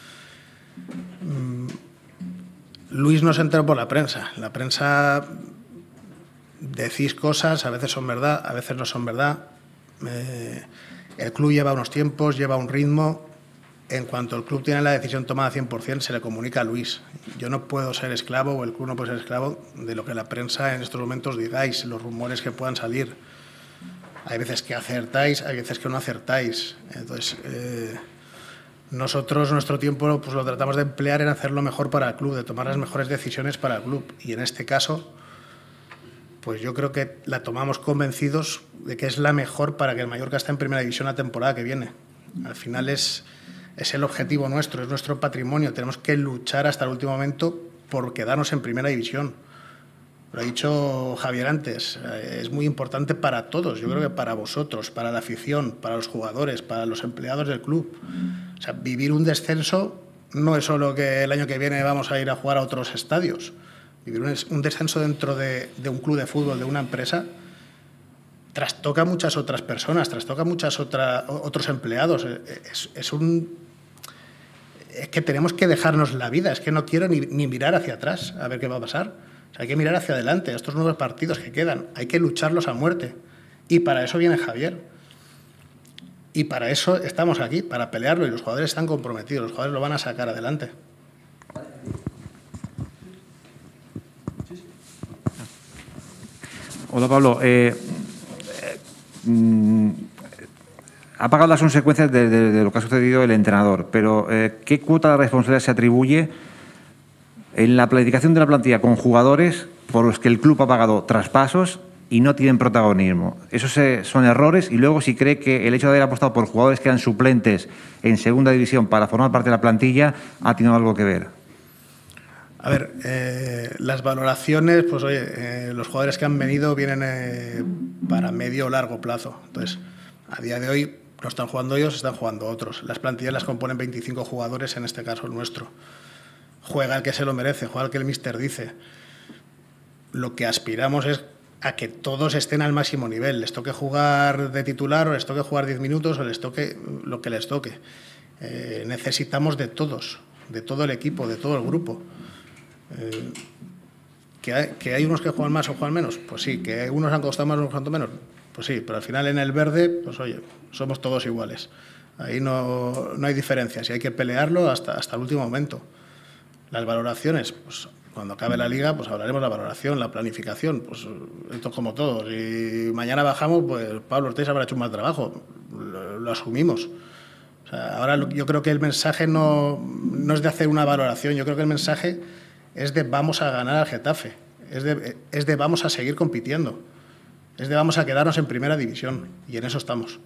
Luis no se enteró por la prensa. La prensa decís cosas, a veces son verdad, a veces no son verdad. El club lleva unos tiempos, lleva un ritmo. En cuanto el club tiene la decisión tomada 100%, se le comunica a Luis. Yo no puedo ser esclavo, o el club no puede ser esclavo de lo que la prensa en estos momentos digáis, los rumores que puedan salir. Hay veces que acertáis, hay veces que no acertáis. Entonces, nosotros, nuestro tiempo, pues lo tratamos de emplear en hacer lo mejor para el club, de tomar las mejores decisiones para el club. Y en este caso, pues yo creo que la tomamos convencidos de que es la mejor para que el Mallorca esté en primera división la temporada que viene. Al final es el objetivo nuestro, es nuestro patrimonio. Tenemos que luchar hasta el último momento por quedarnos en primera división. Lo ha dicho Javier antes, es muy importante para todos. Yo creo que para vosotros, para la afición, para los jugadores, para los empleados del club. O sea, vivir un descenso no es solo que el año que viene vamos a ir a jugar a otros estadios. Vivir un descenso dentro de un club de fútbol, de una empresa, trastoca a muchas otras personas, trastoca a otros empleados. Es que tenemos que dejarnos la vida, es que no quiero ni mirar hacia atrás a ver qué va a pasar. O sea, hay que mirar hacia adelante, a estos nuevos partidos que quedan, hay que lucharlos a muerte. Y para eso viene Javier. Y para eso estamos aquí, para pelearlo, y los jugadores están comprometidos, los jugadores lo van a sacar adelante. Hola, Pablo. Ha pagado las consecuencias de lo que ha sucedido el entrenador, pero ¿qué cuota de responsabilidad se atribuye en la planificación de la plantilla con jugadores por los que el club ha pagado traspasos y no tienen protagonismo? Esos son errores, y luego si cree que el hecho de haber apostado por jugadores que eran suplentes en segunda división para formar parte de la plantilla ha tenido algo que ver. A ver, las valoraciones, pues oye, los jugadores que han venido vienen para medio o largo plazo. Entonces, a día de hoy no están jugando ellos, están jugando otros. Las plantillas las componen 25 jugadores, en este caso el nuestro. Juega el que se lo merece, juega el que el míster dice. Lo que aspiramos es a que todos estén al máximo nivel. Les toque jugar de titular, o les toque jugar 10 minutos, o les toque lo que les toque. Necesitamos de todos, de todo el equipo, de todo el grupo. ¿Que hay unos que juegan más o juegan menos? Pues sí. ¿Que unos han costado más o unos han menos? Pues sí, pero al final en el verde, pues oye, somos todos iguales. Ahí no hay diferencias y hay que pelearlo hasta el último momento. Las valoraciones, pues cuando acabe la liga, pues hablaremos de la valoración, la planificación, pues esto es como todo. Si mañana bajamos, pues Pablo Ortiz habrá hecho un mal trabajo, lo asumimos. O sea, ahora yo creo que el mensaje no es de hacer una valoración, yo creo que el mensaje es de vamos a ganar al Getafe, es de vamos a seguir compitiendo, es de vamos a quedarnos en primera división, y en eso estamos.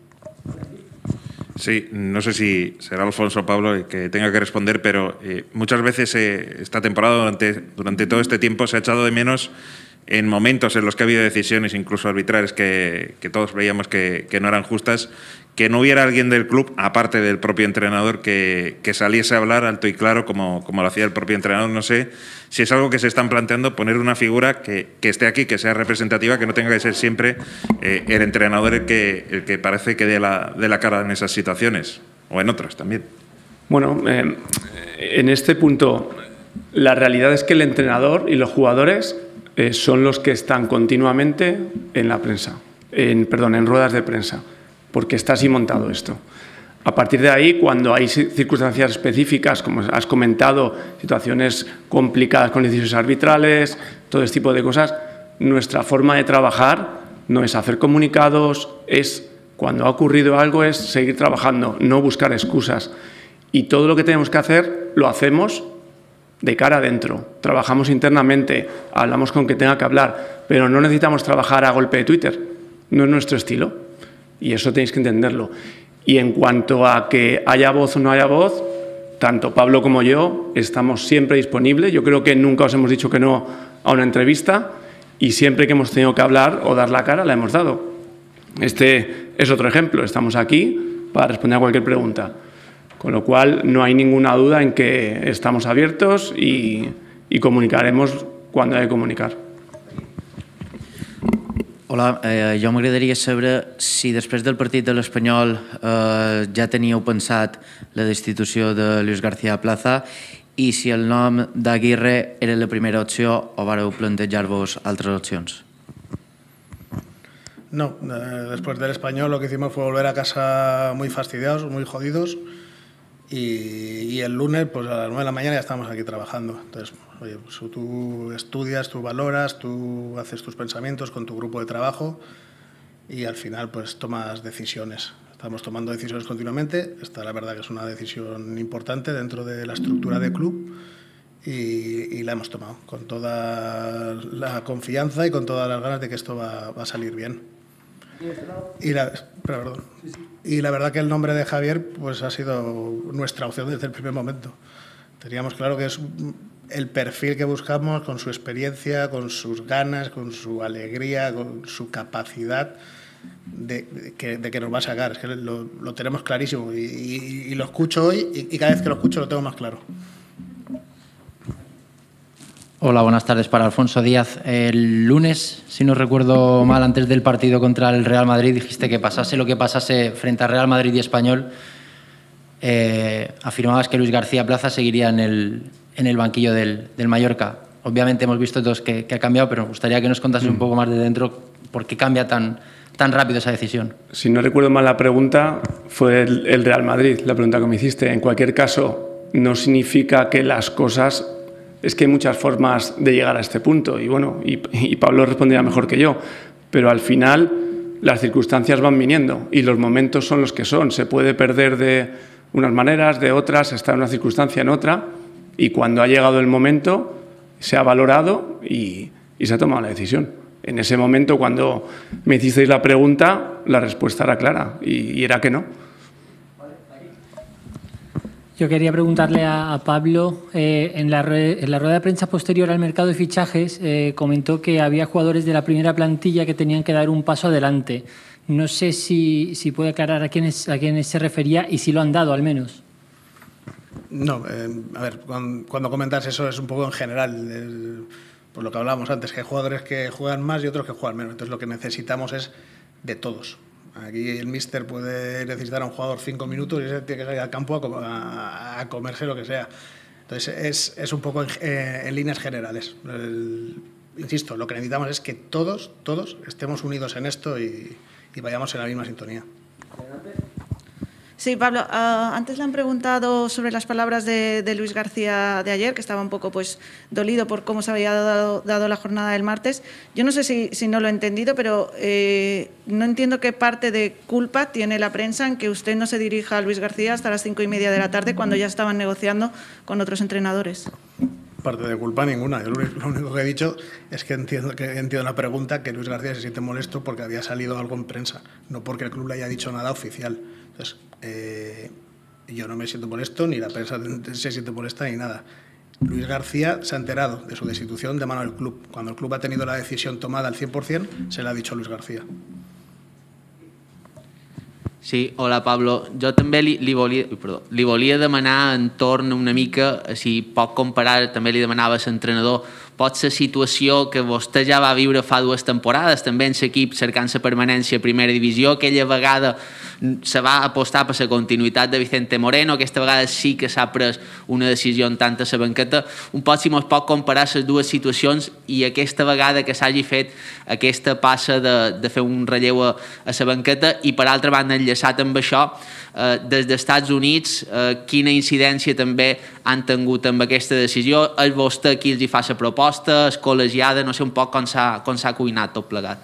Sí, no sé si será Alfonso o Pablo el que tenga que responder, pero muchas veces esta temporada, durante todo este tiempo, se ha echado de menos en momentos en los que ha habido decisiones, incluso arbitrales, que todos veíamos que no eran justas, que no hubiera alguien del club, aparte del propio entrenador, que saliese a hablar alto y claro como lo hacía el propio entrenador. No sé si es algo que se están planteando, poner una figura que esté aquí, que sea representativa, que no tenga que ser siempre el entrenador el que parece que dé la cara en esas situaciones, o en otras también. Bueno, en este punto, la realidad es que el entrenador y los jugadores son los que están continuamente en la prensa, en ruedas de prensa, porque está así montado esto. A partir de ahí, cuando hay circunstancias específicas, como has comentado, situaciones complicadas con decisiones arbitrales, todo este tipo de cosas, nuestra forma de trabajar no es hacer comunicados, es cuando ha ocurrido algo es seguir trabajando, no buscar excusas. Y todo lo que tenemos que hacer lo hacemos de cara adentro. Trabajamos internamente, hablamos con quien tenga que hablar, pero no necesitamos trabajar a golpe de Twitter. No es nuestro estilo. Y eso tenéis que entenderlo. Y en cuanto a que haya voz o no haya voz, tanto Pablo como yo estamos siempre disponibles. Yo creo que nunca os hemos dicho que no a una entrevista, y siempre que hemos tenido que hablar o dar la cara, la hemos dado. Este es otro ejemplo. Estamos aquí para responder a cualquier pregunta. Con lo cual, no hay ninguna duda en que estamos abiertos y comunicaremos cuando haya que comunicar. Hola, jo m'agradaria saber si després del partit de l'Espanyol ja teníeu pensat la destitució de Luis García Plaza, i si el nom d'Aguirre era la primera opció o vareu plantejar-vos altres opcions. No, después del Español lo que hicimos fue volver a casa muy fastidiados, muy jodidos, y el lunes pues a las 9 de la mañana ya estamos aquí trabajando. Entonces, oye, pues tú estudias, tú valoras, tú haces tus pensamientos con tu grupo de trabajo y al final pues tomas decisiones. Estamos tomando decisiones continuamente. Esta la verdad que es una decisión importante dentro de la estructura del club y la hemos tomado con toda la confianza y con todas las ganas de que esto va a salir bien. Y la verdad que el nombre de Javier pues ha sido nuestra opción desde el primer momento. Teníamos claro que es el perfil que buscamos, con su experiencia, con sus ganas, con su alegría, con su capacidad de que nos va a sacar. Es que lo tenemos clarísimo y lo escucho hoy y cada vez que lo escucho lo tengo más claro. Hola, buenas tardes. Para Alfonso Díaz. El lunes, si no recuerdo mal, antes del partido contra el Real Madrid, dijiste que pasase lo que pasase frente a Real Madrid y Español, afirmabas que Luis García Plaza seguiría en el banquillo del Mallorca. Obviamente hemos visto todos que ha cambiado, pero me gustaría que nos contase un poco más de dentro por qué cambia tan rápido esa decisión. Si no recuerdo mal la pregunta, fue el Real Madrid, la pregunta que me hiciste. En cualquier caso, no significa que las cosas... Es que hay muchas formas de llegar a este punto y bueno, y Pablo responderá mejor que yo, pero al final las circunstancias van viniendo y los momentos son los que son. Se puede perder de unas maneras, de otras, estar en una circunstancia en otra, y cuando ha llegado el momento se ha valorado y se ha tomado la decisión. En ese momento, cuando me hicisteis la pregunta, la respuesta era clara y era que no. Yo quería preguntarle a Pablo, en la rueda de prensa posterior al mercado de fichajes, comentó que había jugadores de la primera plantilla que tenían que dar un paso adelante. No sé si puede aclarar a quiénes se refería y si lo han dado, al menos. No, a ver, cuando comentas eso es un poco en general, por lo que hablábamos antes, que hay jugadores que juegan más y otros que juegan menos. Entonces lo que necesitamos es de todos. Aquí el míster puede necesitar a un jugador 5 minutos y ese tiene que salir al campo a comerse lo que sea. Entonces es un poco en líneas generales. Insisto, lo que necesitamos es que todos estemos unidos en esto y vayamos en la misma sintonía. Sí, Pablo, antes le han preguntado sobre las palabras de Luis García de ayer, que estaba un poco dolido por cómo se había dado la jornada del martes. Yo no sé si no lo he entendido, pero no entiendo qué parte de culpa tiene la prensa en que usted no se dirija a Luis García hasta las 5:30 de la tarde, cuando ya estaban negociando con otros entrenadores. Parte de culpa ninguna. Yo lo único que he dicho es que entiendo la pregunta, que Luis García se siente molesto porque había salido algo en prensa, no porque el club le haya dicho nada oficial. Entonces, yo no me siento molesto, ni la prensa se siente molesta, ni nada. Luis García se ha enterado de su destitución de mano del club. Cuando el club ha tenido la decisión tomada al 100%, se la ha dicho a Luis García. Sí, hola Pablo. Jo també li volia demanar entorn una mica, si pot comparar, també li demanava a l'entrenador, pot ser situació que vostè ja va viure fa 2 temporades, també en l'equip cercant la permanència a primera divisió, aquella vegada se va apostar per la continuïtat de Vicente Moreno, aquesta vegada sí que s'ha pres una decisió en tant a la banqueta. Un poc si mos pot comparar les dues situacions i aquesta vegada que s'hagi fet aquesta passa de fer un relleu a la banqueta, i per altra banda enllaçat amb això, des dels Estats Units, quina incidència també han tingut amb aquesta decisió? És vostè qui els hi fa la proposta, és col·legiada, no sé un poc com s'ha cuinat tot plegat.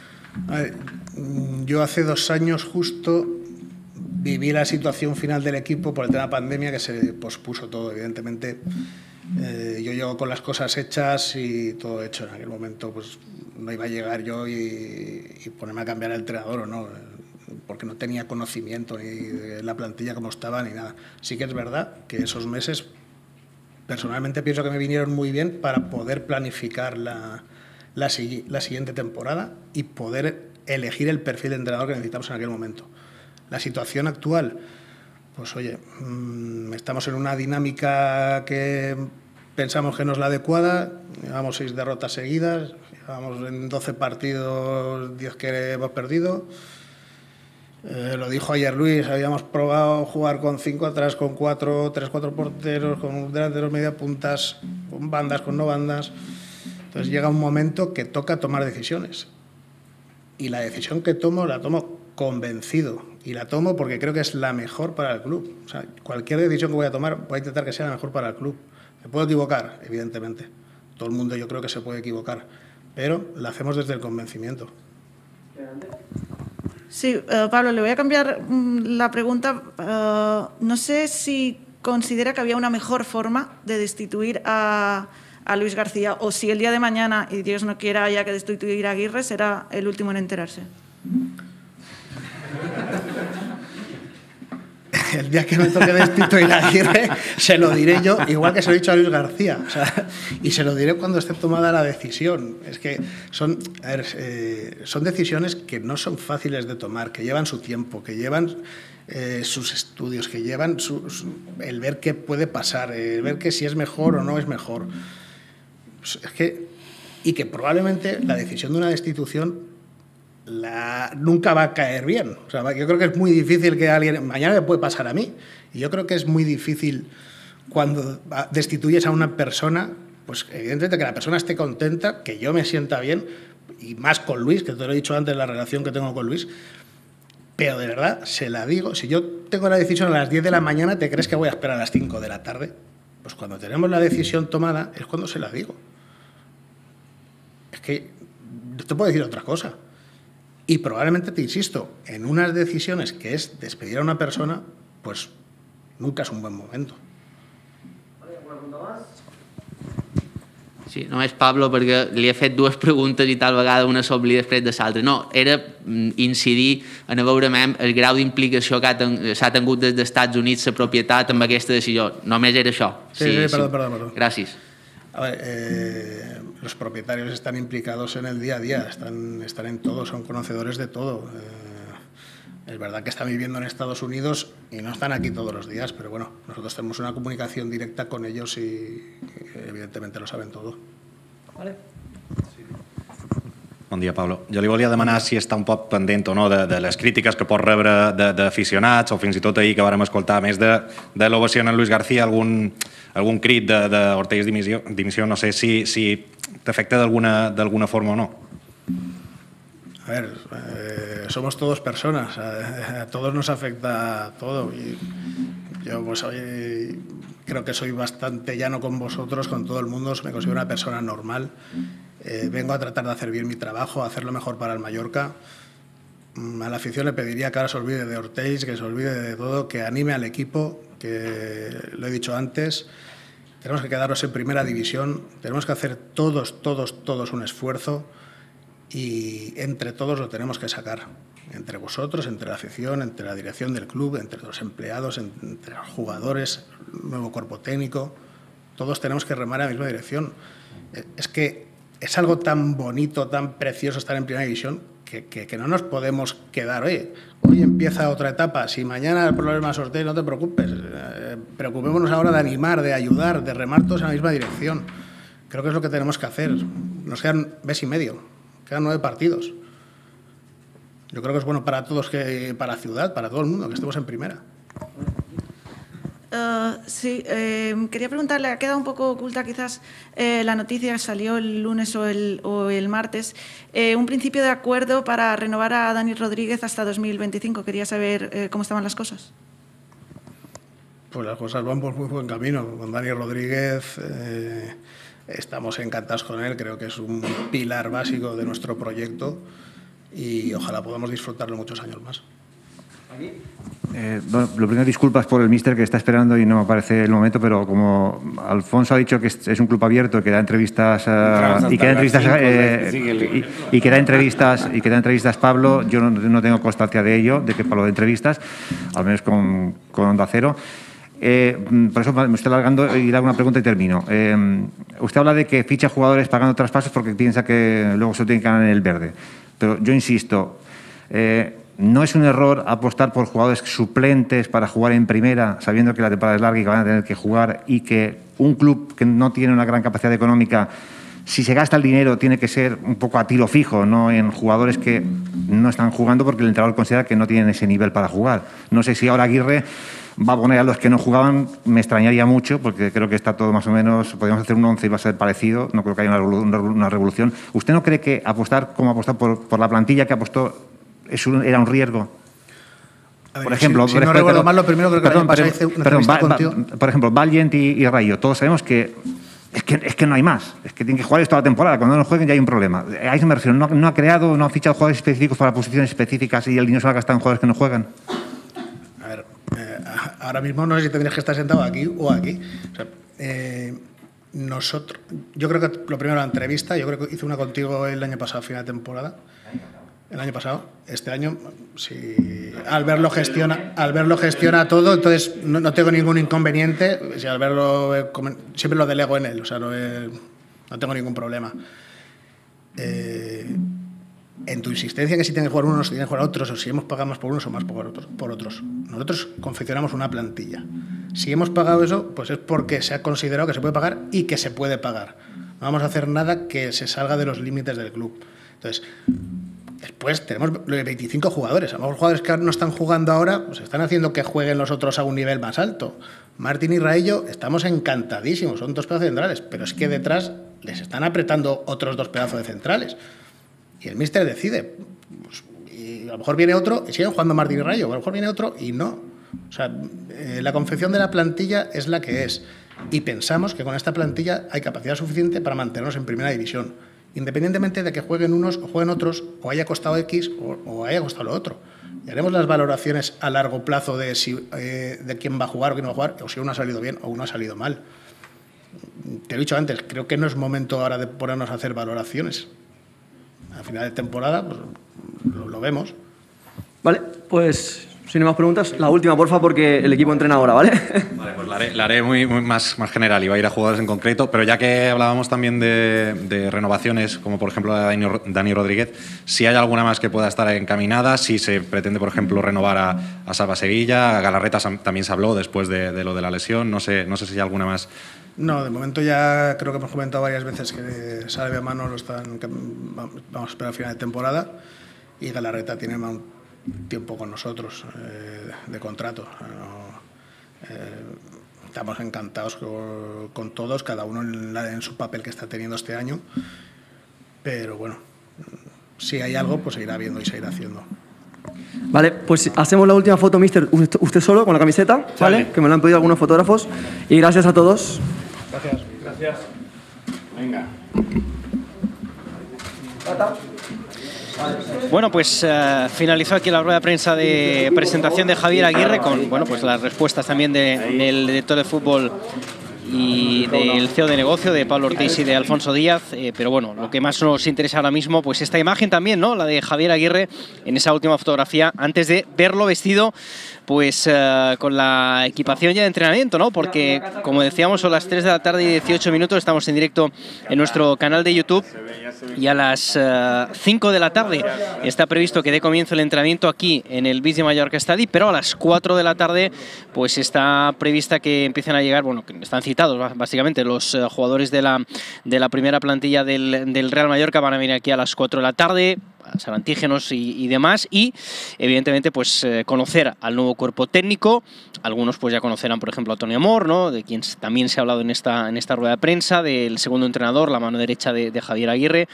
Yo hace 2 años justo viví la situación final del equipo por el tema pandemia, que se pospuso todo, evidentemente. Yo llego con las cosas hechas y todo hecho. En aquel momento pues no iba a llegar yo y ponerme a cambiar el entrenador o no, porque no tenía conocimiento ni de la plantilla como estaba ni nada. Sí que es verdad que esos meses personalmente pienso que me vinieron muy bien para poder planificar la siguiente temporada y poder elegir el perfil de entrenador que necesitamos en aquel momento. La situación actual, pues oye, estamos en una dinámica que pensamos que no es la adecuada, llevamos 6 derrotas seguidas, llevamos en 12 partidos 10 que hemos perdido. Lo dijo ayer Luis, habíamos probado jugar con 5 atrás, con 4, 3-4 porteros, con delanteros media puntas, con bandas, con no bandas. Entonces llega un momento que toca tomar decisiones. Y la decisión que tomo, la tomo convencido. Y la tomo porque creo que es la mejor para el club. O sea, cualquier decisión que voy a tomar, voy a intentar que sea la mejor para el club. Me puedo equivocar, evidentemente. Todo el mundo yo creo que se puede equivocar. Pero la hacemos desde el convencimiento. Sí, Pablo, le voy a cambiar la pregunta. No sé si considera que había una mejor forma de destituir a Luis García, o si el día de mañana, y Dios no quiera, haya que destituir a Aguirre, será el último en enterarse. El día que me toque destituir a Aguirre se lo diré yo, igual que se lo he dicho a Luis García, o sea, y se lo diré cuando esté tomada la decisión. Es que son decisiones que no son fáciles de tomar, que llevan su tiempo, que llevan sus estudios, que llevan el ver qué puede pasar, el ver que si es mejor o no es mejor. Pues es que, y que probablemente la decisión de una destitución nunca va a caer bien. O sea, yo creo que es muy difícil que alguien... Mañana me puede pasar a mí. Y yo creo que es muy difícil cuando destituyes a una persona, pues evidentemente que la persona esté contenta, que yo me sienta bien, y más con Luis, que te lo he dicho antes, la relación que tengo con Luis. Pero de verdad, se la digo, si yo tengo la decisión a las 10 de la mañana, ¿te crees que voy a esperar a las 5 de la tarde? Pues cuando tenemos la decisión tomada es cuando se la digo. Es que no te puedo decir otra cosa. Y probablemente, te insisto, en unas decisiones que es despedir a una persona, pues nunca es un buen momento. Sí, només, Pablo, perquè li he fet dues preguntes i tal vegada una s'oblida després de l'altra. No, era incidir en a veure el grau d'implicació que s'ha tingut des dels Estats Units la propietat amb aquesta decisió. Només era això. Sí, perdón. Gracias. A ver, los propietarios están implicados en el día a día, están en todo, son conocedores de todo. Es verdad que están viviendo en Estados Unidos y no están aquí todos los días, pero bueno, nosotros tenemos una comunicación directa con ellos y evidentemente lo saben todo. Vale. Bon dia, Pablo. Jo li volia demanar si està un poc pendent o no de les crítiques que pot rebre d'aficionats o fins i tot ahir que vàrem escoltar, a més de l'ovació en Luis García, algun crit d'Ortega dimissió, no sé si t'afecta d'alguna forma o no. A ver, somos todos personas, a todos nos afecta todo y yo pues hoy creo que soy bastante llano con vosotros, con todo el mundo, me considero una persona normal, vengo a tratar de hacer bien mi trabajo, a hacerlo mejor para el Mallorca. A la afición le pediría que ahora se olvide de Ortiz, que se olvide de todo, que anime al equipo, que lo he dicho antes, tenemos que quedarnos en primera división, tenemos que hacer todos un esfuerzo y entre todos lo tenemos que sacar, entre vosotros, entre la afición, entre la dirección del club, entre los empleados, entre los jugadores, el nuevo cuerpo técnico, todos tenemos que remar en la misma dirección. Es que es algo tan bonito, tan precioso estar en primera división que no nos podemos quedar, hoy empieza otra etapa, si mañana el problema es Ortega, no te preocupes, preocupémonos ahora de animar, de ayudar, de remar todos en la misma dirección. Creo que es lo que tenemos que hacer. Nos quedan mes y medio. Quedan 9 partidos. Yo creo que es bueno para todos, para la ciudad, para todo el mundo, que estemos en primera. Sí, quería preguntarle, ha quedado un poco oculta quizás la noticia que salió el lunes o el martes, un principio de acuerdo para renovar a Dani Rodríguez hasta 2025. Quería saber cómo estaban las cosas. Pues las cosas van por muy buen camino. Con Dani Rodríguez estamos encantados con él, creo que es un pilar básico de nuestro proyecto y ojalá podamos disfrutarlo muchos años más. Bueno, lo primero, disculpas por el míster que está esperando y no me parece el momento, pero como Alfonso ha dicho que es un club abierto y que da entrevistas y que da entrevistas Pablo, yo no tengo constancia de ello, de que Pablo de entrevistas, al menos con Onda Cero. Por eso me estoy alargando y le hago una pregunta y termino. Usted habla de que ficha jugadores pagando traspasos porque piensa que luego se tiene que ganar en el verde. Pero yo insisto, ¿no es un error apostar por jugadores suplentes para jugar en primera, sabiendo que la temporada es larga y que van a tener que jugar, y que un club que no tiene una gran capacidad económica, si se gasta el dinero, tiene que ser un poco a tiro fijo, no en jugadores que no están jugando porque el entrenador considera que no tienen ese nivel para jugar? No sé si ahora Aguirre va a poner a los que no jugaban, me extrañaría mucho, porque creo que está todo más o menos, podríamos hacer un 11 y va a ser parecido, no creo que haya una revolución. ¿Usted no cree que apostar como apostar por la plantilla que apostó era un riesgo? Ver, por ejemplo, si no recuerdo mal, lo primero creo que el año pasado hice una entrevista contigo. Por ejemplo, Valiant y Rayo, todos sabemos que es que no hay más, es que tienen que jugar toda la temporada, cuando no jueguen ya hay un problema. A eso me refiero, no ha fichado jugadores específicos para posiciones específicas y el dinero se va a gastar en jugadores que no juegan. A ver, ahora mismo no sé si tendrías que estar sentado aquí o aquí. O sea, yo creo que lo primero la entrevista, yo creo que hice una contigo el año pasado, final de temporada. El año pasado, este año, si Albert lo gestiona todo, entonces no tengo ningún inconveniente. Si Albert siempre lo delego en él, o sea, no tengo ningún problema. En tu insistencia que si tienen que jugar unos, si tienen que jugar otros, o si hemos pagado más por unos o más por otros. Nosotros confeccionamos una plantilla. Si hemos pagado eso, pues es porque se ha considerado que se puede pagar y que se puede pagar. No vamos a hacer nada que se salga de los límites del club. Entonces, después tenemos 25 jugadores. A lo mejor jugadores que no están jugando ahora, pues están haciendo que jueguen los otros a un nivel más alto. Martín y Raillo estamos encantadísimos, son 2 pedazos de centrales, pero es que detrás les están apretando otros 2 pedazos de centrales. Y el míster decide. Pues, y a lo mejor viene otro y siguen jugando Martín y Raillo, a lo mejor viene otro y no. O sea, la confección de la plantilla es la que es. Y pensamos que con esta plantilla hay capacidad suficiente para mantenernos en primera división, independientemente de que jueguen unos o jueguen otros, o haya costado X o haya costado lo otro. Y haremos las valoraciones a largo plazo de, de quién va a jugar o quién no va a jugar, o si uno ha salido bien o uno ha salido mal. Te lo he dicho antes, creo que no es momento ahora de ponernos a hacer valoraciones. A final de temporada pues, lo vemos. Vale, pues sin más preguntas, la última, porfa, porque el equipo entrena ahora, ¿vale? Vale, pues la haré muy más general y va a ir a jugadores en concreto, pero ya que hablábamos también de renovaciones, como por ejemplo la de Dani Rodríguez, si hay alguna más que pueda estar encaminada, si se pretende, por ejemplo, renovar a Salva Sevilla, a Galarreta también se habló después de lo de la lesión, no sé si hay alguna más. No, de momento ya creo que hemos comentado varias veces que Salve a mano vamos a esperar al final de temporada y Galarreta tiene más tiempo con nosotros de contrato. Estamos encantados con todos, cada uno en su papel que está teniendo este año, pero bueno, si hay algo, pues se irá viendo y se irá haciendo. Vale, pues hacemos la última foto, mister, usted solo, con la camiseta, ¿vale? Que me lo han pedido algunos fotógrafos. Y gracias a todos. Gracias. Gracias. Venga. Bueno, pues finalizó aquí la rueda de prensa de presentación de Javier Aguirre con pues las respuestas también del director de fútbol y del CEO de negocio de Pablo Ortiz y de Alfonso Díaz, pero bueno, lo que más nos interesa ahora mismo, pues esta imagen también, ¿no? La de Javier Aguirre en esa última fotografía, antes de verlo vestido pues con la equipación ya de entrenamiento, ¿no? Porque, como decíamos, son las 3 de la tarde y 18 minutos, estamos en directo en nuestro canal de YouTube y a las 5 de la tarde está previsto que dé comienzo el entrenamiento aquí en el Beach de Mallorca Stadi, pero a las 4 de la tarde pues está prevista que empiecen a llegar, bueno, que están citados básicamente los jugadores de la primera plantilla del Real Mallorca, van a venir aquí a las 4 de la tarde, a hacer antígenos y demás, y evidentemente pues conocer al nuevo cuerpo técnico. Algunos pues ya conocerán, por ejemplo, a Tony Amor, ¿no? De quien también se ha hablado en esta rueda de prensa, del segundo entrenador, la mano derecha de Javier Aguirre,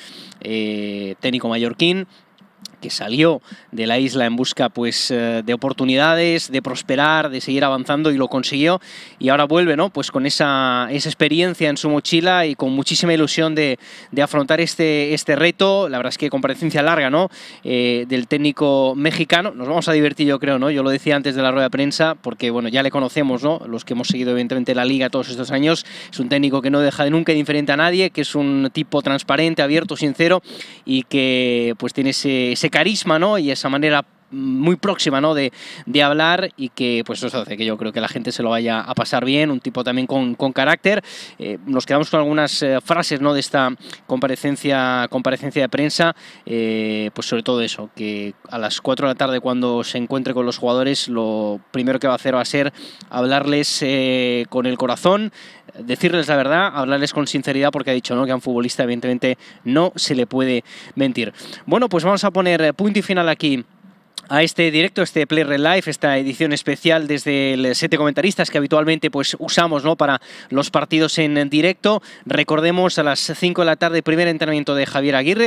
técnico mallorquín, que salió de la isla en busca pues de oportunidades, de prosperar, de seguir avanzando, y lo consiguió, y ahora vuelve, ¿no? Pues con esa experiencia en su mochila y con muchísima ilusión de afrontar este reto. La verdad es que comparecencia larga, ¿no? Del técnico mexicano. Nos vamos a divertir, yo creo, ¿no? Yo lo decía antes de la rueda de prensa, porque bueno, ya le conocemos, ¿no? Los que hemos seguido evidentemente la liga todos estos años. Es un técnico que no deja de nunca indiferente a nadie, que es un tipo transparente, abierto, sincero, y que pues tiene ese carisma, ¿no? Y esa manera muy próxima, ¿no? de hablar, y que pues eso hace que yo creo que la gente se lo vaya a pasar bien. Un tipo también con carácter. Nos quedamos con algunas frases, ¿no? De esta comparecencia de prensa, pues sobre todo eso, que a las 4 de la tarde, cuando se encuentre con los jugadores, lo primero que va a hacer va a ser hablarles con el corazón, decirles la verdad, hablarles con sinceridad, porque ha dicho, ¿no? Que a un futbolista evidentemente no se le puede mentir. Bueno, pues vamos a poner punto y final aquí a este directo, este Play Red Live, esta edición especial desde el set de comentaristas que habitualmente pues usamos, ¿no? Para los partidos en directo. Recordemos, a las 5 de la tarde, primer entrenamiento de Javier Aguirre.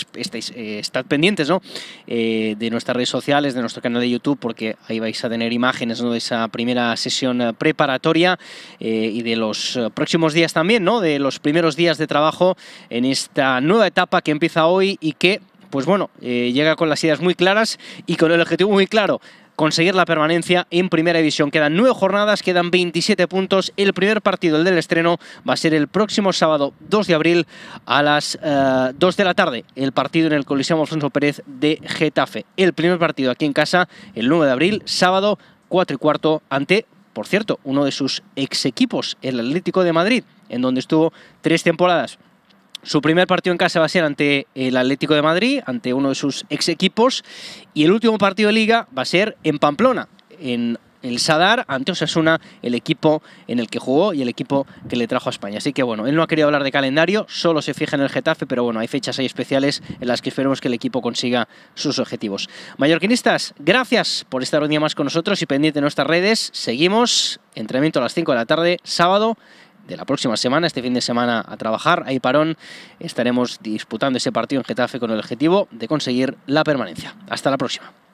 Estad pendientes, ¿no? De nuestras redes sociales, de nuestro canal de YouTube, porque ahí vais a tener imágenes, ¿no? De esa primera sesión preparatoria y de los próximos días también, ¿no? De los primeros días de trabajo en esta nueva etapa que empieza hoy y que pues bueno, llega con las ideas muy claras y con el objetivo muy claro: conseguir la permanencia en Primera División. Quedan 9 jornadas, quedan 27 puntos. El primer partido, el del estreno, va a ser el próximo sábado 2 de abril a las 2 de la tarde. El partido en el Coliseo Alfonso Pérez de Getafe. El primer partido aquí en casa, el 9 de abril, sábado, 4:15, ante, por cierto, uno de sus ex equipos, el Atlético de Madrid, en donde estuvo 3 temporadas. Su primer partido en casa va a ser ante el Atlético de Madrid, ante uno de sus ex equipos, y el último partido de Liga va a ser en Pamplona, en el Sadar, ante Osasuna, el equipo en el que jugó y el equipo que le trajo a España. Así que bueno, él no ha querido hablar de calendario, solo se fija en el Getafe, pero bueno, hay fechas ahí especiales en las que esperemos que el equipo consiga sus objetivos. Mallorquinistas, gracias por estar un día más con nosotros y pendiente de nuestras redes. Seguimos, entrenamiento a las 5 de la tarde, sábado de la próxima semana, este fin de semana a trabajar, hay parón, estaremos disputando ese partido en Getafe con el objetivo de conseguir la permanencia. Hasta la próxima.